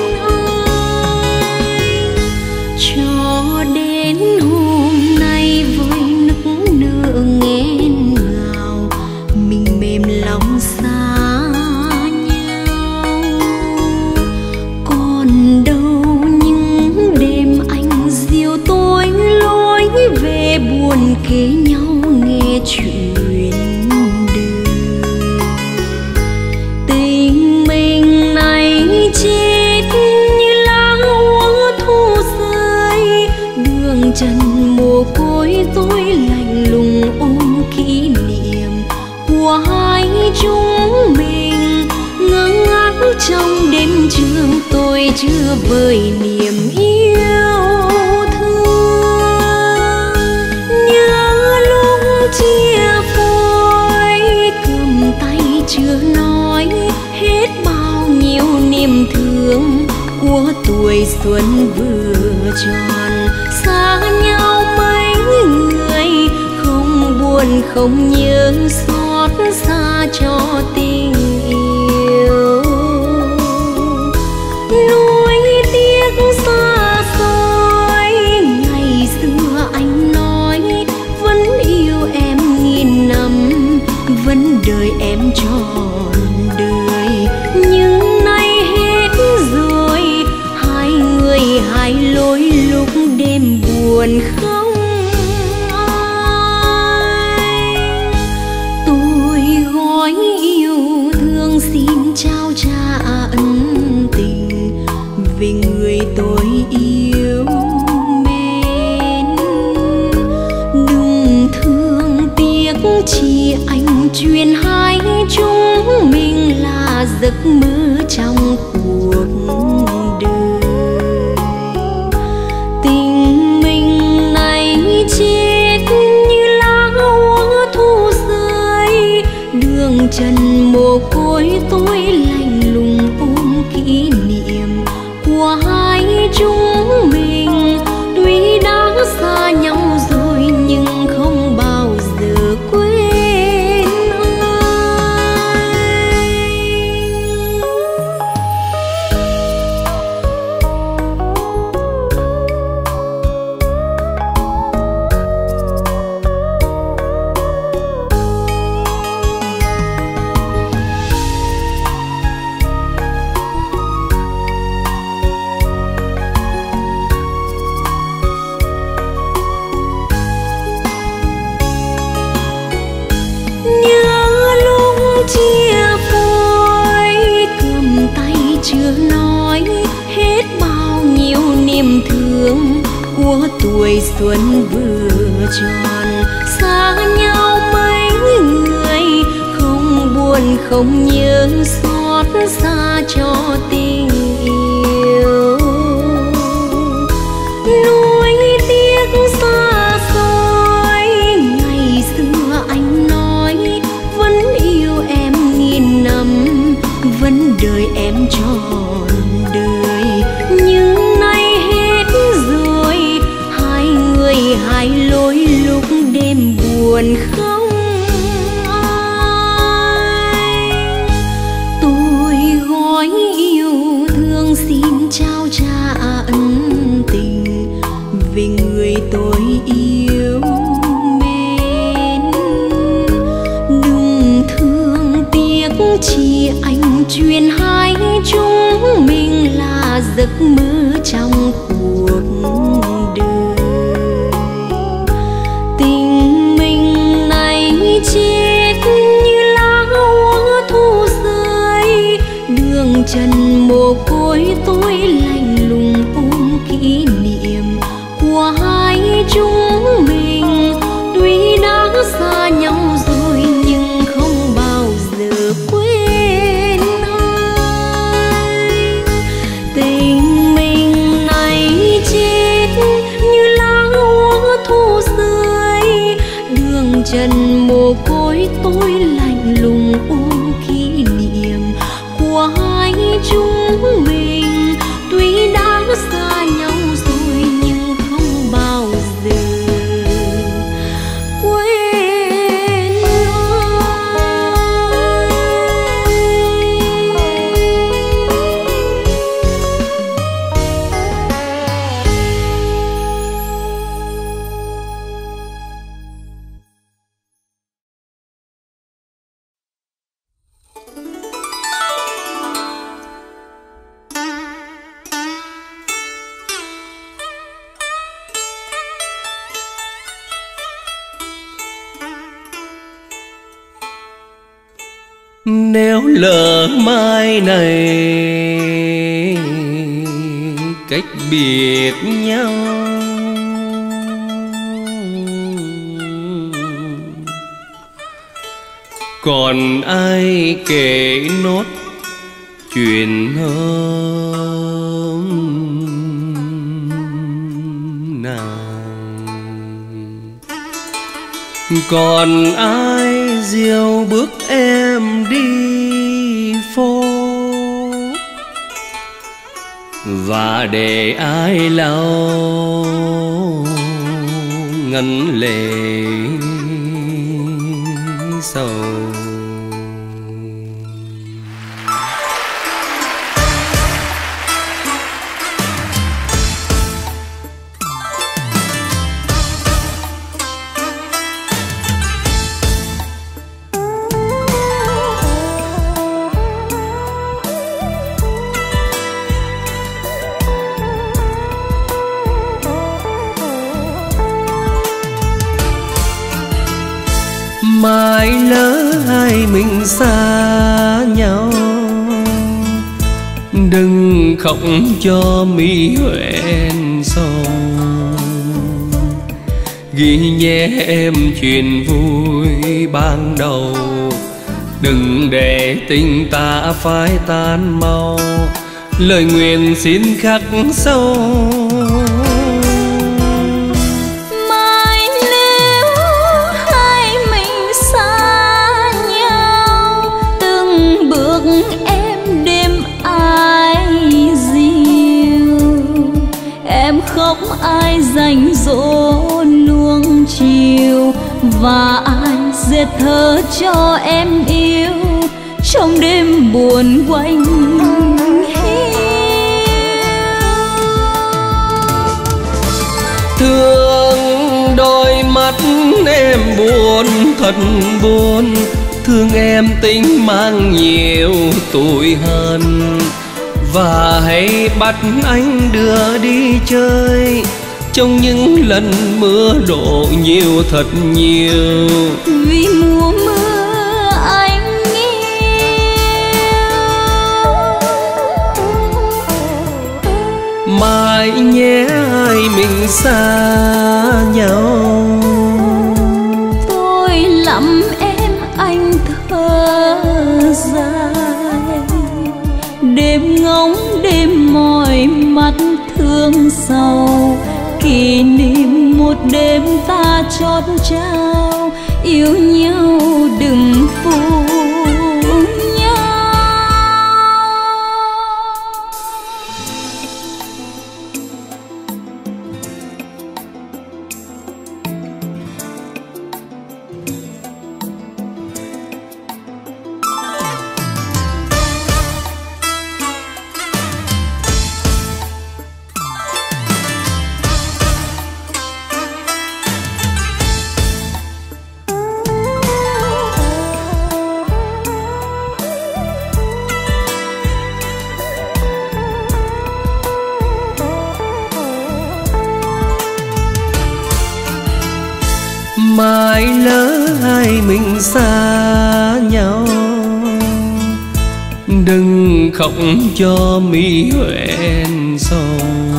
anh. Cho đến hôm nay với nức nở nghẹn ngào, mình mềm lòng xa nhau. Còn đâu về buồn kể nhau nghe chuyện đời. Tình mình này chết như lá úa thu rơi, đường trần mồ côi tôi lạnh lùng ôm kỷ niệm của hai chúng mình. Ngơ ngác trong đêm trường tôi chưa vơi niềm yêu. Chia phôi cầm tay chưa nói hết bao nhiêu niềm thương của tuổi xuân vừa tròn. Xa nhau mấy người không buồn không nhớ xót xa cho tình yêu. Nuối tiếc xa xôi ngày xưa anh nói vẫn yêu em nghìn năm, vẫn đợi em trọn đời. Nhưng nay hết rồi, hai người hai lối lúc đêm buồn không ai. Tôi gói yêu chuyện hai chúng mình là giấc mơ trong cuộc đời. Tình mình này chết như lá úa thu rơi, đường trần mồ côi tôi lạnh lùng ôm kỷ niệm của hai chúng mình. Tuy đã xa nhau rồi nhưng không bao giờ quên chưa nói hết bao nhiêu niềm thương của tuổi xuân vừa tròn. Xa nhau mấy người không buồn không nhớ xót xa cho tình yêu. Nuối tiếc xa xôi ngày xưa anh nói vẫn yêu em nghìn năm, vẫn đợi em trọn đời. Nhưng nay hết rồi, hai người hai lối lúc đêm buồn không ai. Tôi gói yêu thương xin trao trả ân tình vì người tôi yêu mến. Đừng thương tiếc chi anh, chuyện hai chúng mình là giấc mơ trong cuộc đời. Tình mình này chết như lá úa thu rơi, đường trần mồ côi tôi lạnh lùng ôm kỷ niệm của hai chúng mình. Tuy đã xa nhau rồi nhưng không bao giờ quên ai. Tình mình này chết như lá úa thu rơi, đường trần mồ côi tôi lạnh lùng ôm kỷ niệm của hai chúng mình. Tuy đã xa nhau rồi nhưng không bao giờ quên Nếu lỡ mai này cách biệt nhau, còn ai kể nốt chuyện hôm nào? Còn ai dìu bước em đi phố và để ai lau ngấn lệ sầu? Mai lỡ hai mình xa nhau, đừng khóc cho mi hoen sầu. Ghi nhé em chuyện vui ban đầu. Đừng để tình ta phai tan mau, lời nguyện xin khắc sâu. Mai nếu hai mình xa nhau, từng bước em đêm ai dìu, em khóc ai rảnh rỗi nuông chiều, và ai dệt thơ cho em yêu trong đêm buồn quạnh hiu. Thương đôi mắt em buồn thật buồn, thương em tình mang nhiều tuổi hơn, và hãy bắt anh đưa đi chơi trong những lần mưa đổ nhiều thật nhiều. Vì mùa mưa anh yêu, mai nhé hai mình xa nhau. tôi lắm em anh thơ dài, đêm ngóng đêm mỏi mắt thương sầu, kỷ niệm một đêm ta chót trao, yêu nhau đừng phụ nhau. Mai lỡ hai mình xa nhau, đừng khóc cho mi hoen sầu.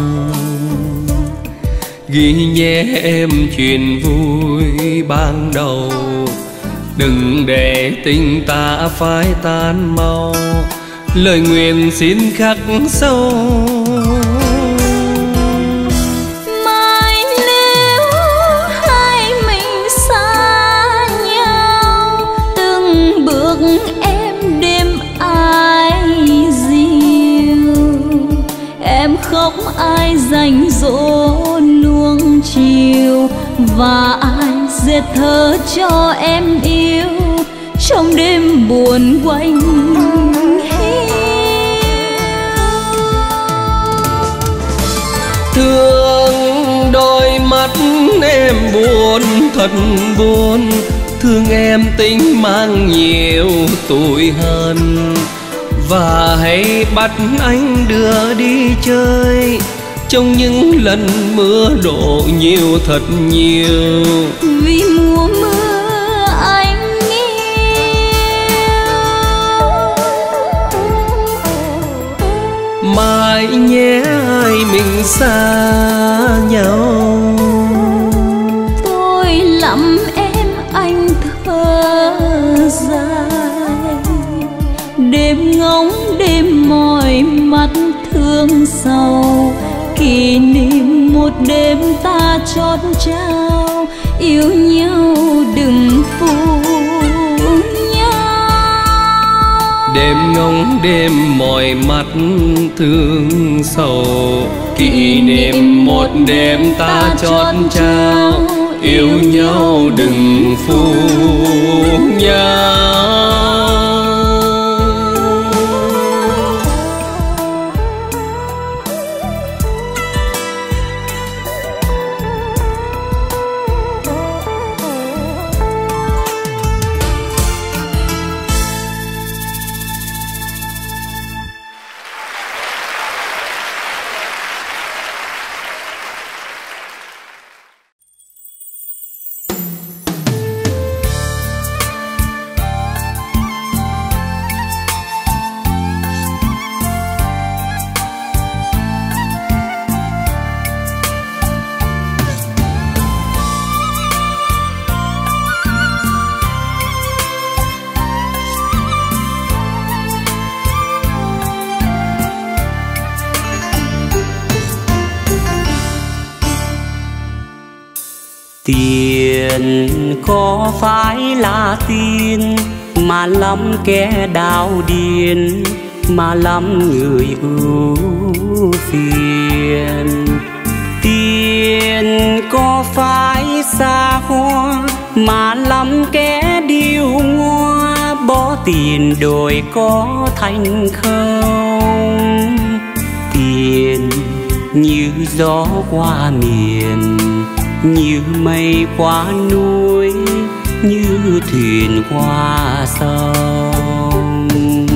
Ghi nhé em chuyện vui ban đầu, đừng để tình ta phai tan mau, lời nguyện xin khắc sâu. Em đêm ai dìu, em khóc ai rảnh rỗi nuông chiều, và ai dệt thơ cho em yêu trong đêm buồn quạnh hiu. Thương đôi mắt em buồn thật buồn, thương em tình mang nhiều tuổi hơn, và hãy bắt anh đưa đi chơi trong những lần mưa đổ nhiều thật nhiều. Vì mùa mưa anh yêu, mai nhé hai mình xa nhau. tôi lắm em anh thơ dài, đêm ngóng đêm mỏi mắt thương sầu, kỷ niệm một đêm ta chót trao, yêu nhau đừng phụ nhau. Đêm ngóng đêm mỏi mắt thương sầu, kỷ niệm một đêm ta chót trao, yêu nhau đừng phụ nhau. Tiền có phải là tiền mà lắm kẻ đào điên, mà lắm người ưu phiền. Tiền có phải xa hoa mà lắm kẻ điêu ngoa, bỏ tiền đổi có thành không. Tiền như gió qua miền, như mây qua núi, như thuyền qua sông.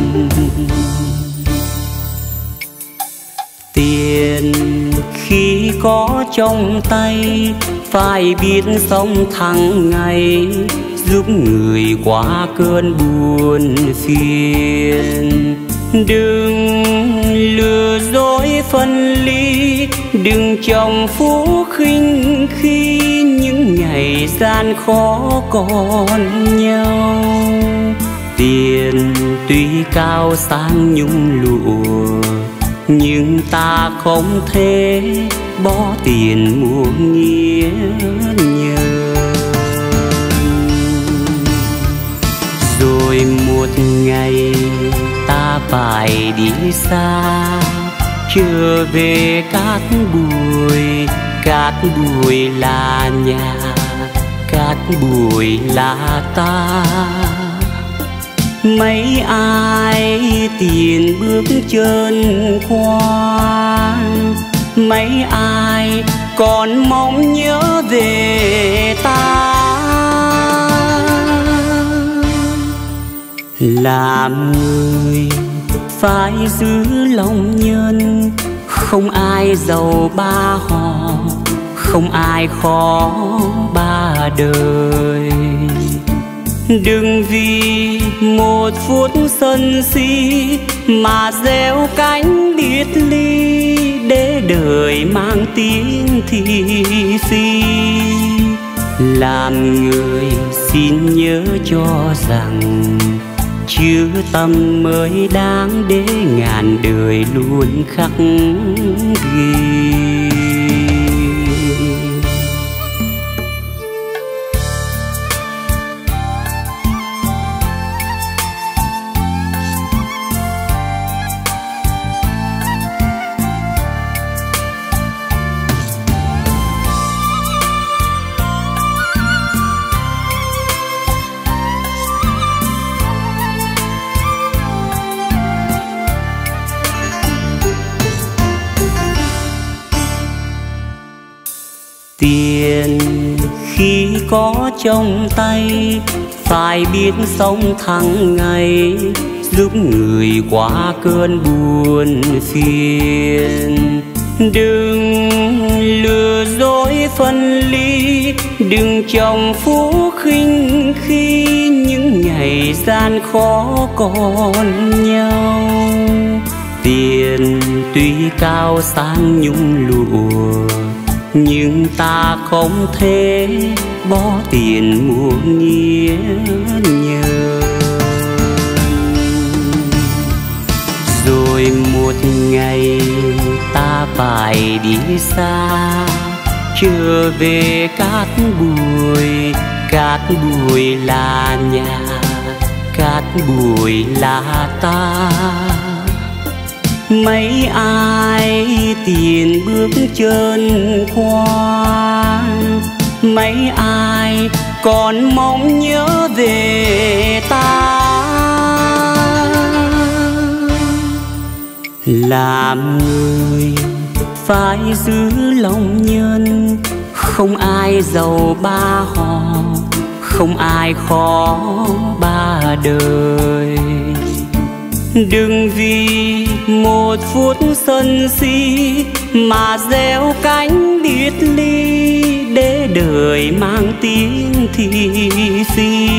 Tiền khi có trong tay phải biết sống thẳng ngày, giúp người qua cơn buồn phiền. Đừng lừa dối phân ly, đừng trồng phú khinh khi những ngày gian khó còn nhau. Tiền tuy cao sang nhung lụa, nhưng ta không thể bỏ tiền mua nghĩa nhờ. Rồi một ngày ta phải đi xa, trở về cát bụi là nhà, cát bụi là ta. Mấy ai tiền bước chân qua, mấy ai còn mong nhớ về ta. Làm người phải giữ lòng nhân, không ai giàu ba họ, không ai khó ba đời. Đừng vì một phút sân si mà gieo cánh biệt ly, để đời mang tiếng thị phi. Làm người xin nhớ cho rằng chữ tâm mới đáng để ngàn đời luôn khắc ghi. Tiền khi có trong tay phải biết sống thẳng ngày, giúp người qua cơn buồn phiền. Đừng lừa dối phân ly, đừng trồng phú khinh khi những ngày gian khó còn nhau. Tiền tuy cao sang nhung lụa, nhưng ta không thể bỏ tiền mua nghĩa nhờ. Rồi một ngày ta phải đi xa, trở về cát bụi là nhà, cát bụi là ta. Mấy ai tiền bước chân qua, mấy ai còn mong nhớ về ta. Làm người phải giữ lòng nhân, không ai giàu ba họ, không ai khó ba đời. Đừng vì một phút sân si mà gieo cánh biệt ly, để đời mang tiếng thị phi.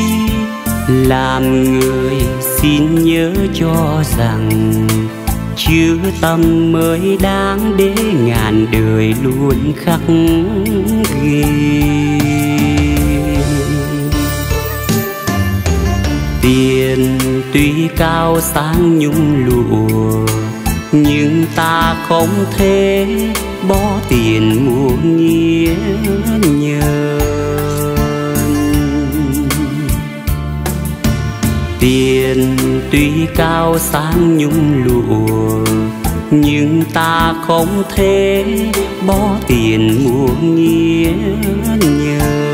Làm người xin nhớ cho rằng chữ tâm mới đáng để ngàn đời luôn khắc ghi. Tiền tuy cao sang nhung lụa, nhưng ta không thể bỏ tiền muôn nghĩa nhờ. Tiền tuy cao sang nhung lụa, nhưng ta không thể bỏ tiền muôn nghĩa nhờ.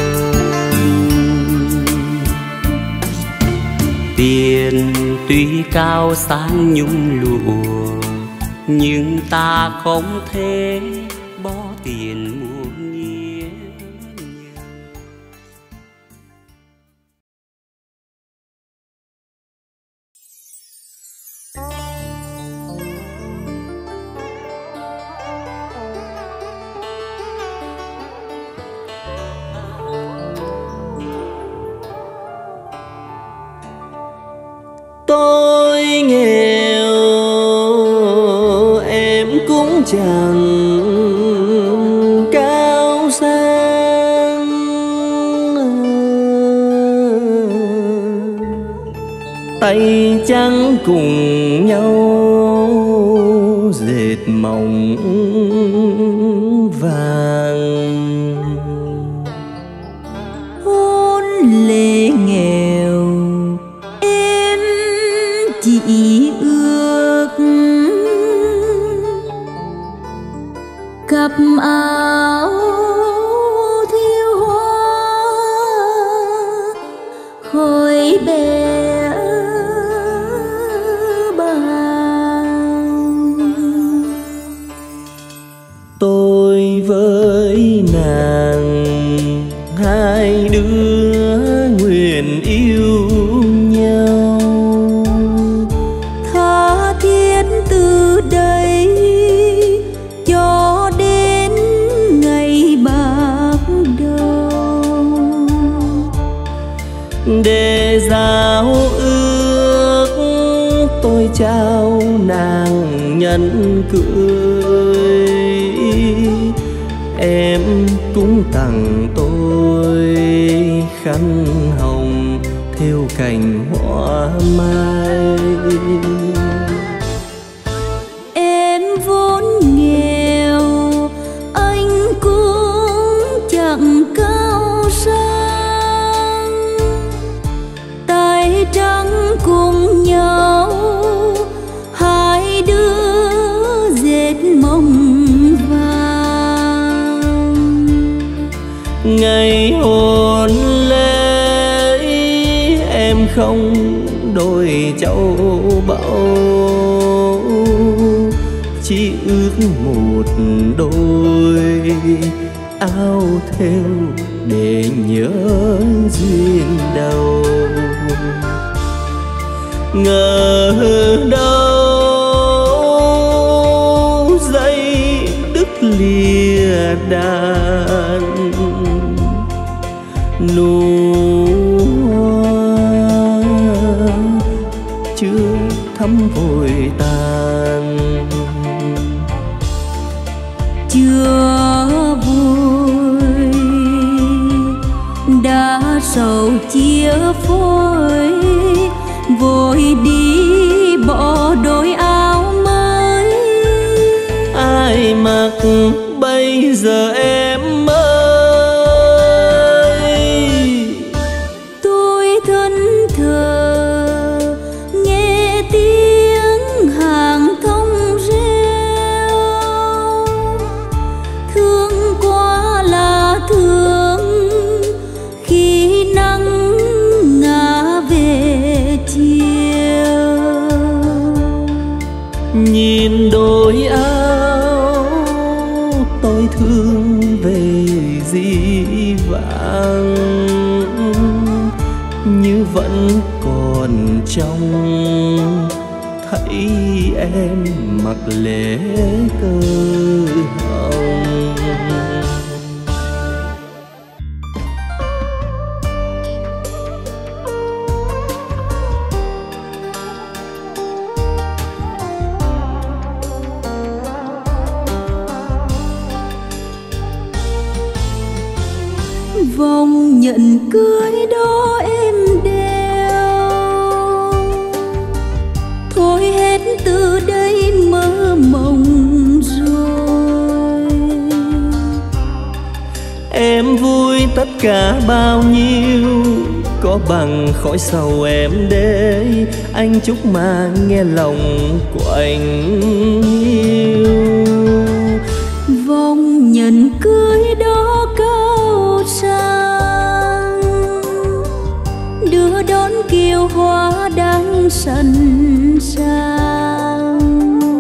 Tiền tuy cao sang nhung lụa, nhưng ta không thể bỏ tiền muôn nghĩa nhờ. Tôi nghèo em cũng chẳng cao sang, tay trắng cùng nhau dệt mộng vàng. Hôn lễ nghèo em chỉ ước cặp áo thiêu hoa khói bé bàng. Tôi với nàng hai đứa nguyện yêu nhau, tha thiết từ đây cho đến ngày bạc đầu. để giao ước tôi trao nàng nhẫn cưới, em cũng tặng tôi khăn hồng thêu cành hoa mai. Em vốn nghèo anh cũng chẳng cao sang, tay trắng cùng nhau hai đứa dệt mộng vàng. Ngày hôn lễ em không đôi châu báu, chỉ ước một đôi áo thêu để nhớ duyên đầu. Ngờ đâu dây đứt lìa đàn, nụ hoa chưa thắm vội tàn. Chưa vui đã sầu chia phôi, vội đi bỏ đôi áo mới. Ai mặc bây giờ em ơi? Tôi thẫn thờ nghe tiếng hàng thông reo, thương quá là thương khi nắng ngả về chiều. Nhìn đôi áo tôi thương về dĩ vãng, như vẫn còn trong thấy em mặc lễ cơ hồng. Vòng nhận cưới đó em đeo, thôi hết từ đây mơ mộng rồi. tất cả bao nhiêu có bằng khói sầu em để anh chúc mà nghe lòng của anh yêu. Vòng nhận cưới đó cao sang, đưa đón kiều hoa đang sẵn sàng.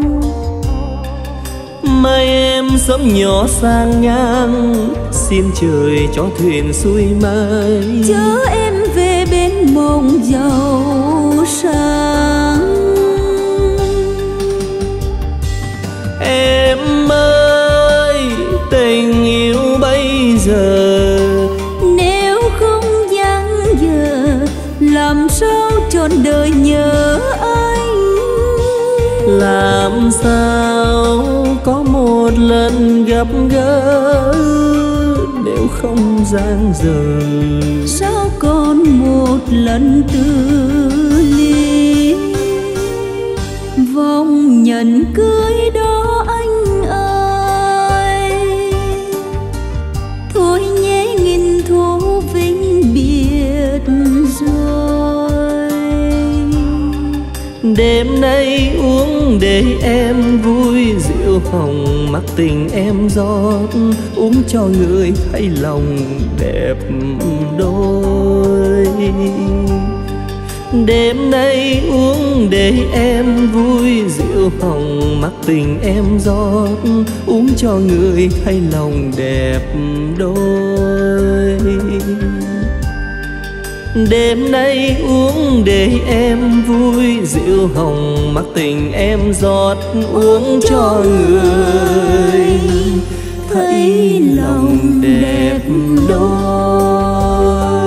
Mai em sớm nhỏ sang ngang, xin trời cho thuyền xuôi mai. Chở em về bên mộng giàu sang. Em ơi tình yêu bây giờ, nếu không dang dở làm sao trọn đời nhớ anh. Làm sao có một lần gặp gỡ nếu không dang dở. Sao còn một lần từ ly. Vòng nhận cưới đó anh ơi, thôi nhé nghìn thu vĩnh biệt rồi. Đêm nay uống để em vui, rượu hồng mắc tình em rót, uống cho người thấy lòng đẹp đôi. Đêm nay uống để em vui, rượu hồng mắc tình em rót, uống cho người thấy lòng đẹp đôi. Đêm nay uống để em vui, rượu hồng mắc tình em rót, uống cho người thấy lòng đẹp đôi.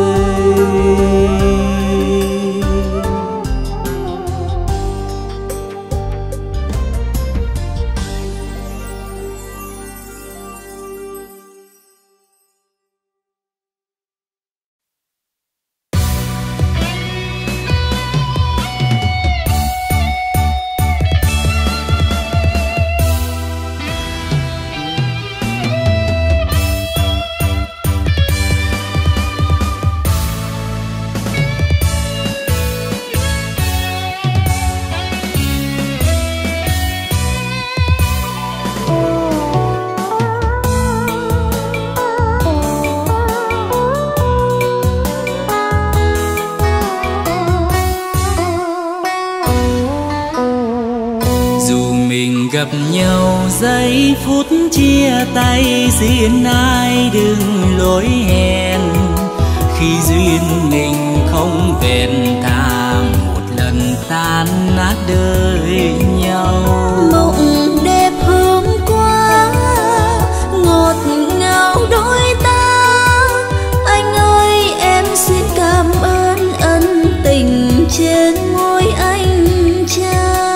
Gặp nhau giây phút chia tay, xin ai đừng lỗi hẹn. Khi duyên mình không vẹn thà, một lần tan nát đời nhau. Mộng đẹp hôm qua ngọt ngào đôi ta, anh ơi em xin cảm ơn ân tình trên môi anh trao.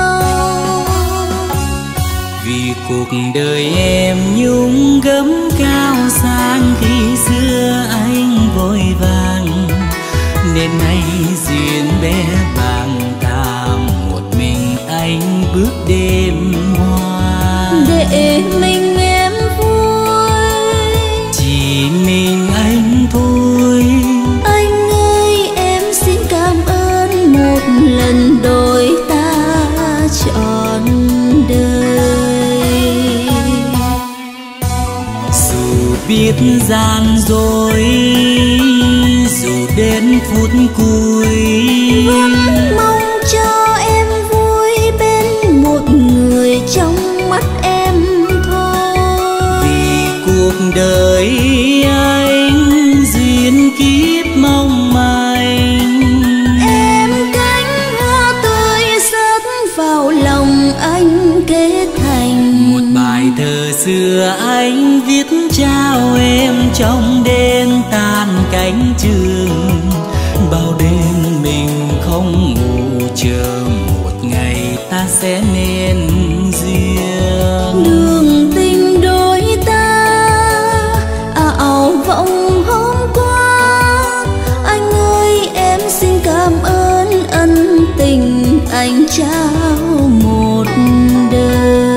Cuộc đời em nhung gấm cao sang, khi xưa anh vội vàng nên nay duyên bé bàng ta, một mình anh bước đêm hoa. Để mình em vui, chỉ mình anh thôi. Anh ơi em xin cảm ơn một lần đôi ta trọn đời. Biết gian dối dù đến phút cuối, vẫn mong cho em vui bên một người trong mắt em thôi. Vì cuộc đời anh duyên kiếp mong manh, em cánh hoa tươi rớt vào lòng anh kết thành một bài thơ xưa anh viết trao em trong đêm tan cánh trường. Bao đêm mình không ngủ chờ một ngày ta sẽ nên duyên. đường tình đôi ta ảo vọng hôm qua. Anh ơi em xin cảm ơn ân tình anh trao một đời.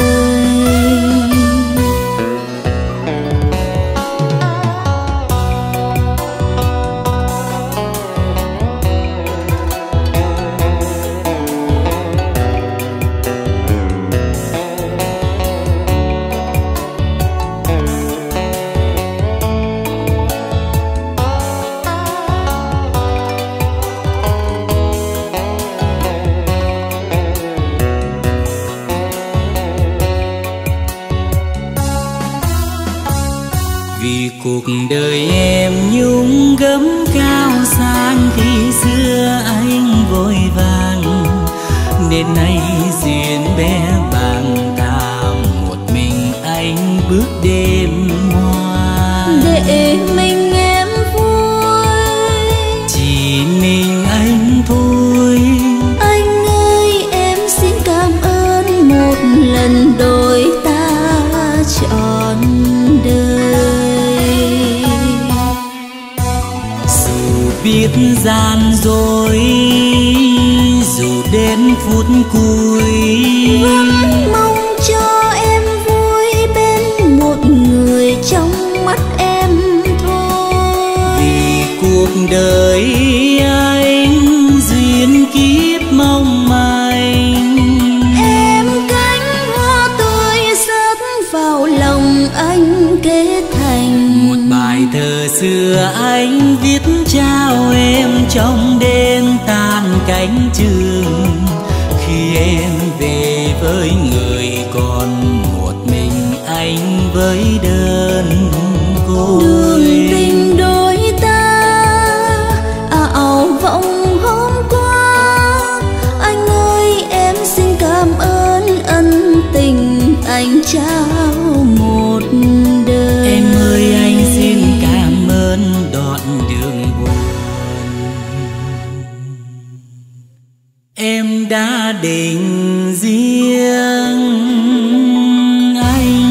để nay duyên bé bàng thảm, một mình anh bước đêm hoa. Để mình em vui, chỉ mình anh thôi. Anh ơi em xin cảm ơn một lần đôi ta trọn đời. Dù biết gian dối, dù đến phút cuối, vẫn mong cho em vui bên một người trong mắt em thôi. vì cuộc đời anh duyên kiếp mong manh. Em cánh hoa tươi rớt vào lòng anh kết thành Một bài thơ xưa anh viết trao em trong đêm tan cánh trường. Khi em về với người còn một mình anh với đơn côi. đường tình đôi ta ảo vọng hôm qua. Anh ơi em xin cảm ơn ân tình anh trao một đời. Em ơi anh xin cảm ơn đoạn đường buồn em đã định riêng anh.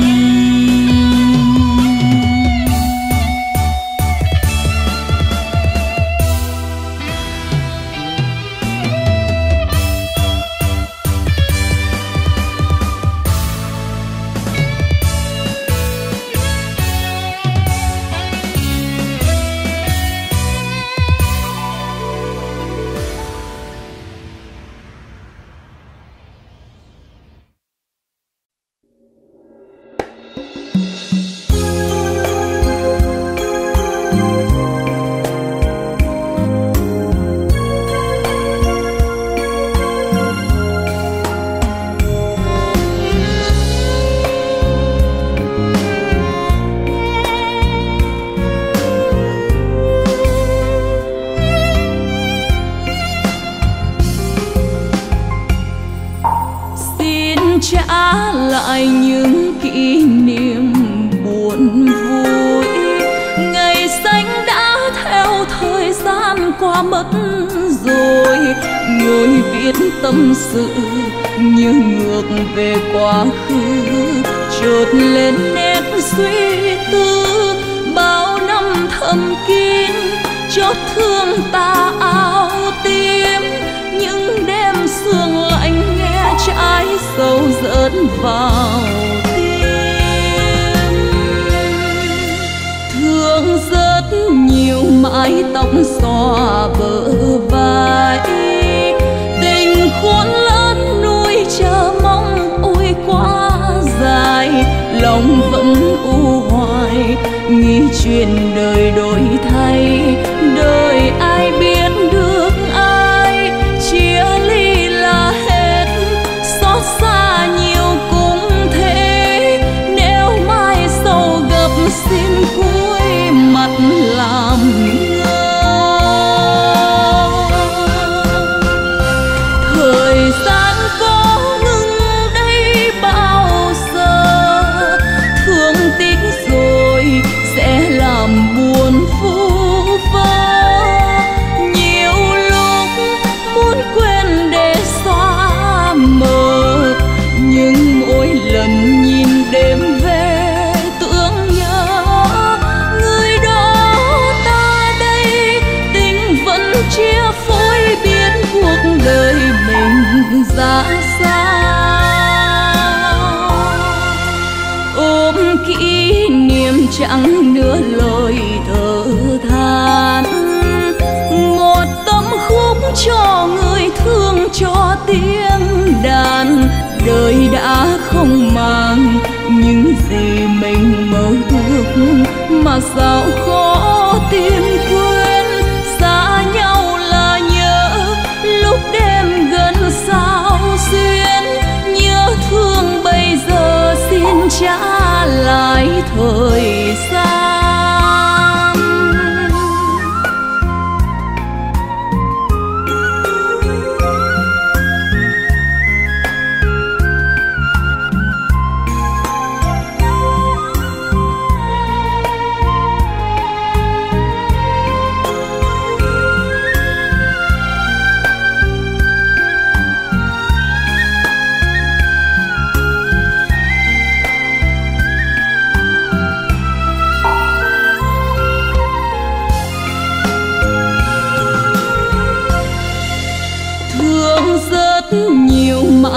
Trả lại những kỷ niệm buồn vui, ngày xanh đã theo thời gian qua mất rồi. Người viết tâm sự như ngược về quá khứ, chợt lên nét suy tư bao năm thầm kín, chót thương ta áo tím. Những đêm sương lạnh nghe trái sâu dẫn vào tim, thương rất nhiều mái tóc xòa bờ vai. Tình khôn lớn nuôi chờ mong ôi quá dài, lòng vẫn u hoài nghĩ chuyện đời đổi thay. Đời ai biết được ai chia ly là hết, xót xa nhiều cũng thế. Nếu mai sau gặp xin cúi mặt làm ngơ. Thời gian có ngừng đây bao giờ, thương tiếc rồi sẽ làm buồn phù vơ. Nhiều lúc muốn quên để xóa mờ, nhưng mỗi lần nhìn đêm về tưởng nhớ người đó ta đây. Tình vẫn chia phối biết cuộc đời mình ra sao. Ôm kỷ niệm chẳng nửa lời thở than, một tâm khúc cho người thương cho tiếng đàn. Đời đã không màng những gì mình mơ ước, mà sao khó tìm quên. Xa nhau là nhớ lúc đêm gần sao xuyên, nhớ thương bây giờ xin trả lại thời gian.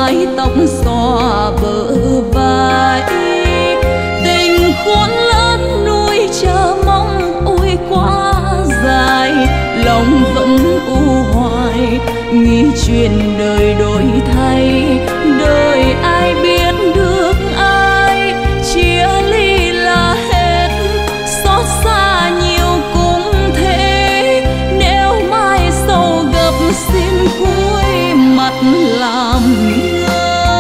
mái tóc xõa bờ vai. Tình khôn lớn nuôi chờ mong ôi quá dài, lòng vẫn u hoài nghĩ chuyện đời đổi thay. Đời ai biết được ai, chia ly là hết, xót xa nhiều cũng thế. Nếu mai sầu gặp xin cúi mặt làm ngơ.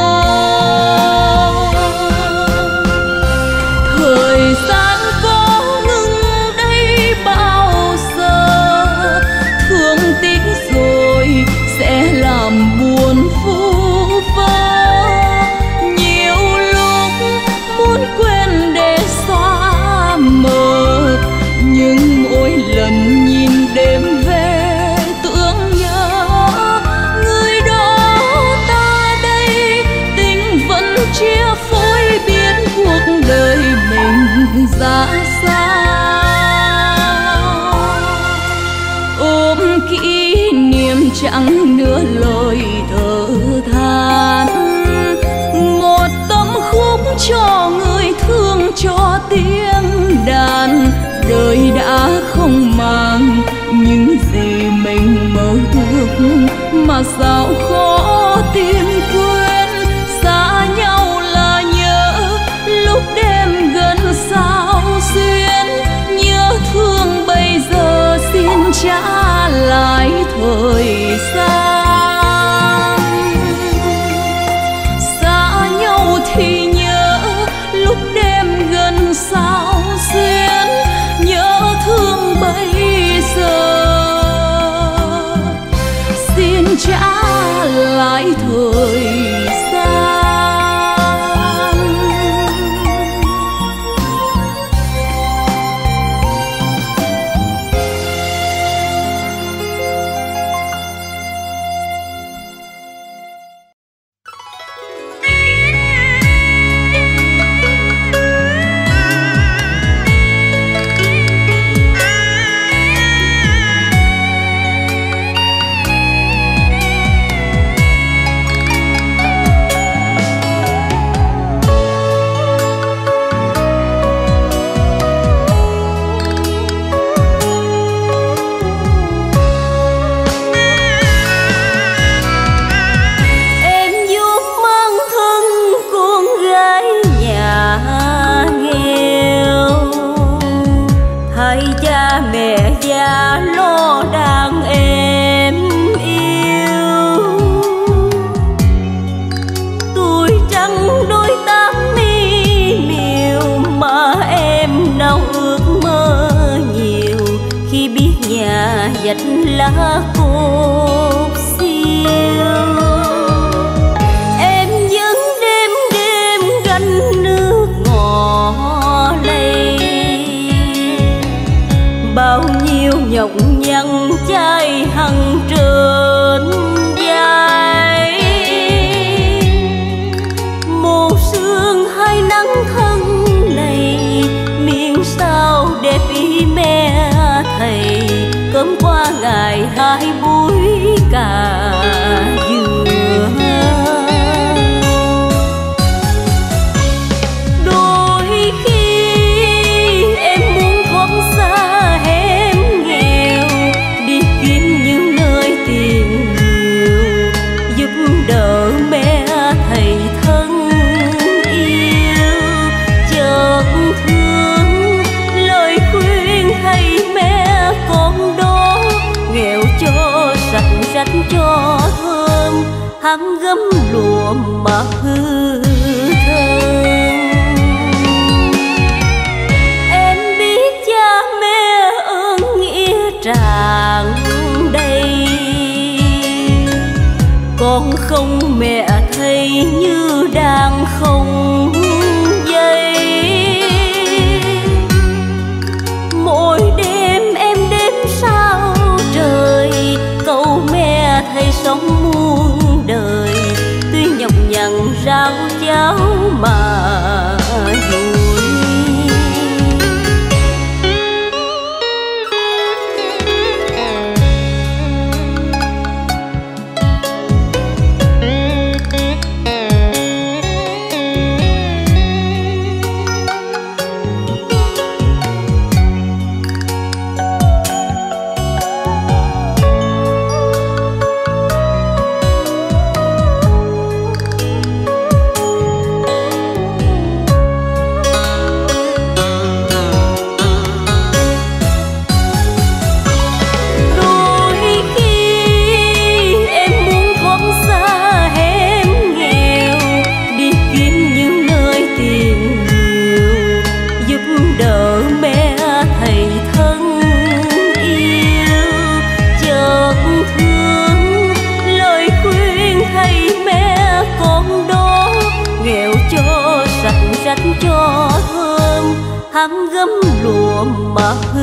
Thời gian có ngừng đây bao giờ, thương tiếc rồi sẽ làm buồn phù vơ. Nhiều lúc muốn quên để xóa mờ, nhưng mỗi lần nhìn đêm về tưởng nhớ người đó ta đây. Tình vẫn chia phối biết cuộc đời mình ra sao. Ôm kỷ niệm chẳng nửa lời thở than, một tâm khúc cho người thương cho tiếng đàn. Đời đã không màng những gì mình mơ ước, mà sao khó tìm quên. Xa nhau là nhớ lúc đêm gần sao xuyên, nhớ thương bây giờ xin trả lại thời gian. Xa nhau thì nhớ lúc đêm gần sao xuyên, nhớ thương bây giờ xin trả lại thời gian. dạch lá cốt xiêu. Em vẫn đêm đêm gánh nước ngò lây, bao nhiêu nhọc nhằn chai hằn trên vai. Một sương hai nắng thân này, miền sao đẹp ý mẹ thầy. Cơm qua ngày hai buổi cà dừa, đôi khi em muốn thoát xa hẻm nghèo, đi kiếm những nơi tiền nhiều, giúp đỡ mẹ thầy thân yêu. Chợt thương lời khuyên thầy mẹ con đó, nghèo cho sạch rách cho thơm, hắn gấm lụa mà hư thơm. Em biết cha mẹ ơn nghĩa tràn đầy, con không mẹ thầy như đàn không dây. Mỗi đêm em đêm sao trời, câu mẹ thầy sống muôn đời. Tuy nhọc nhằn rau cháo mà vui. hàng gấm lụa mà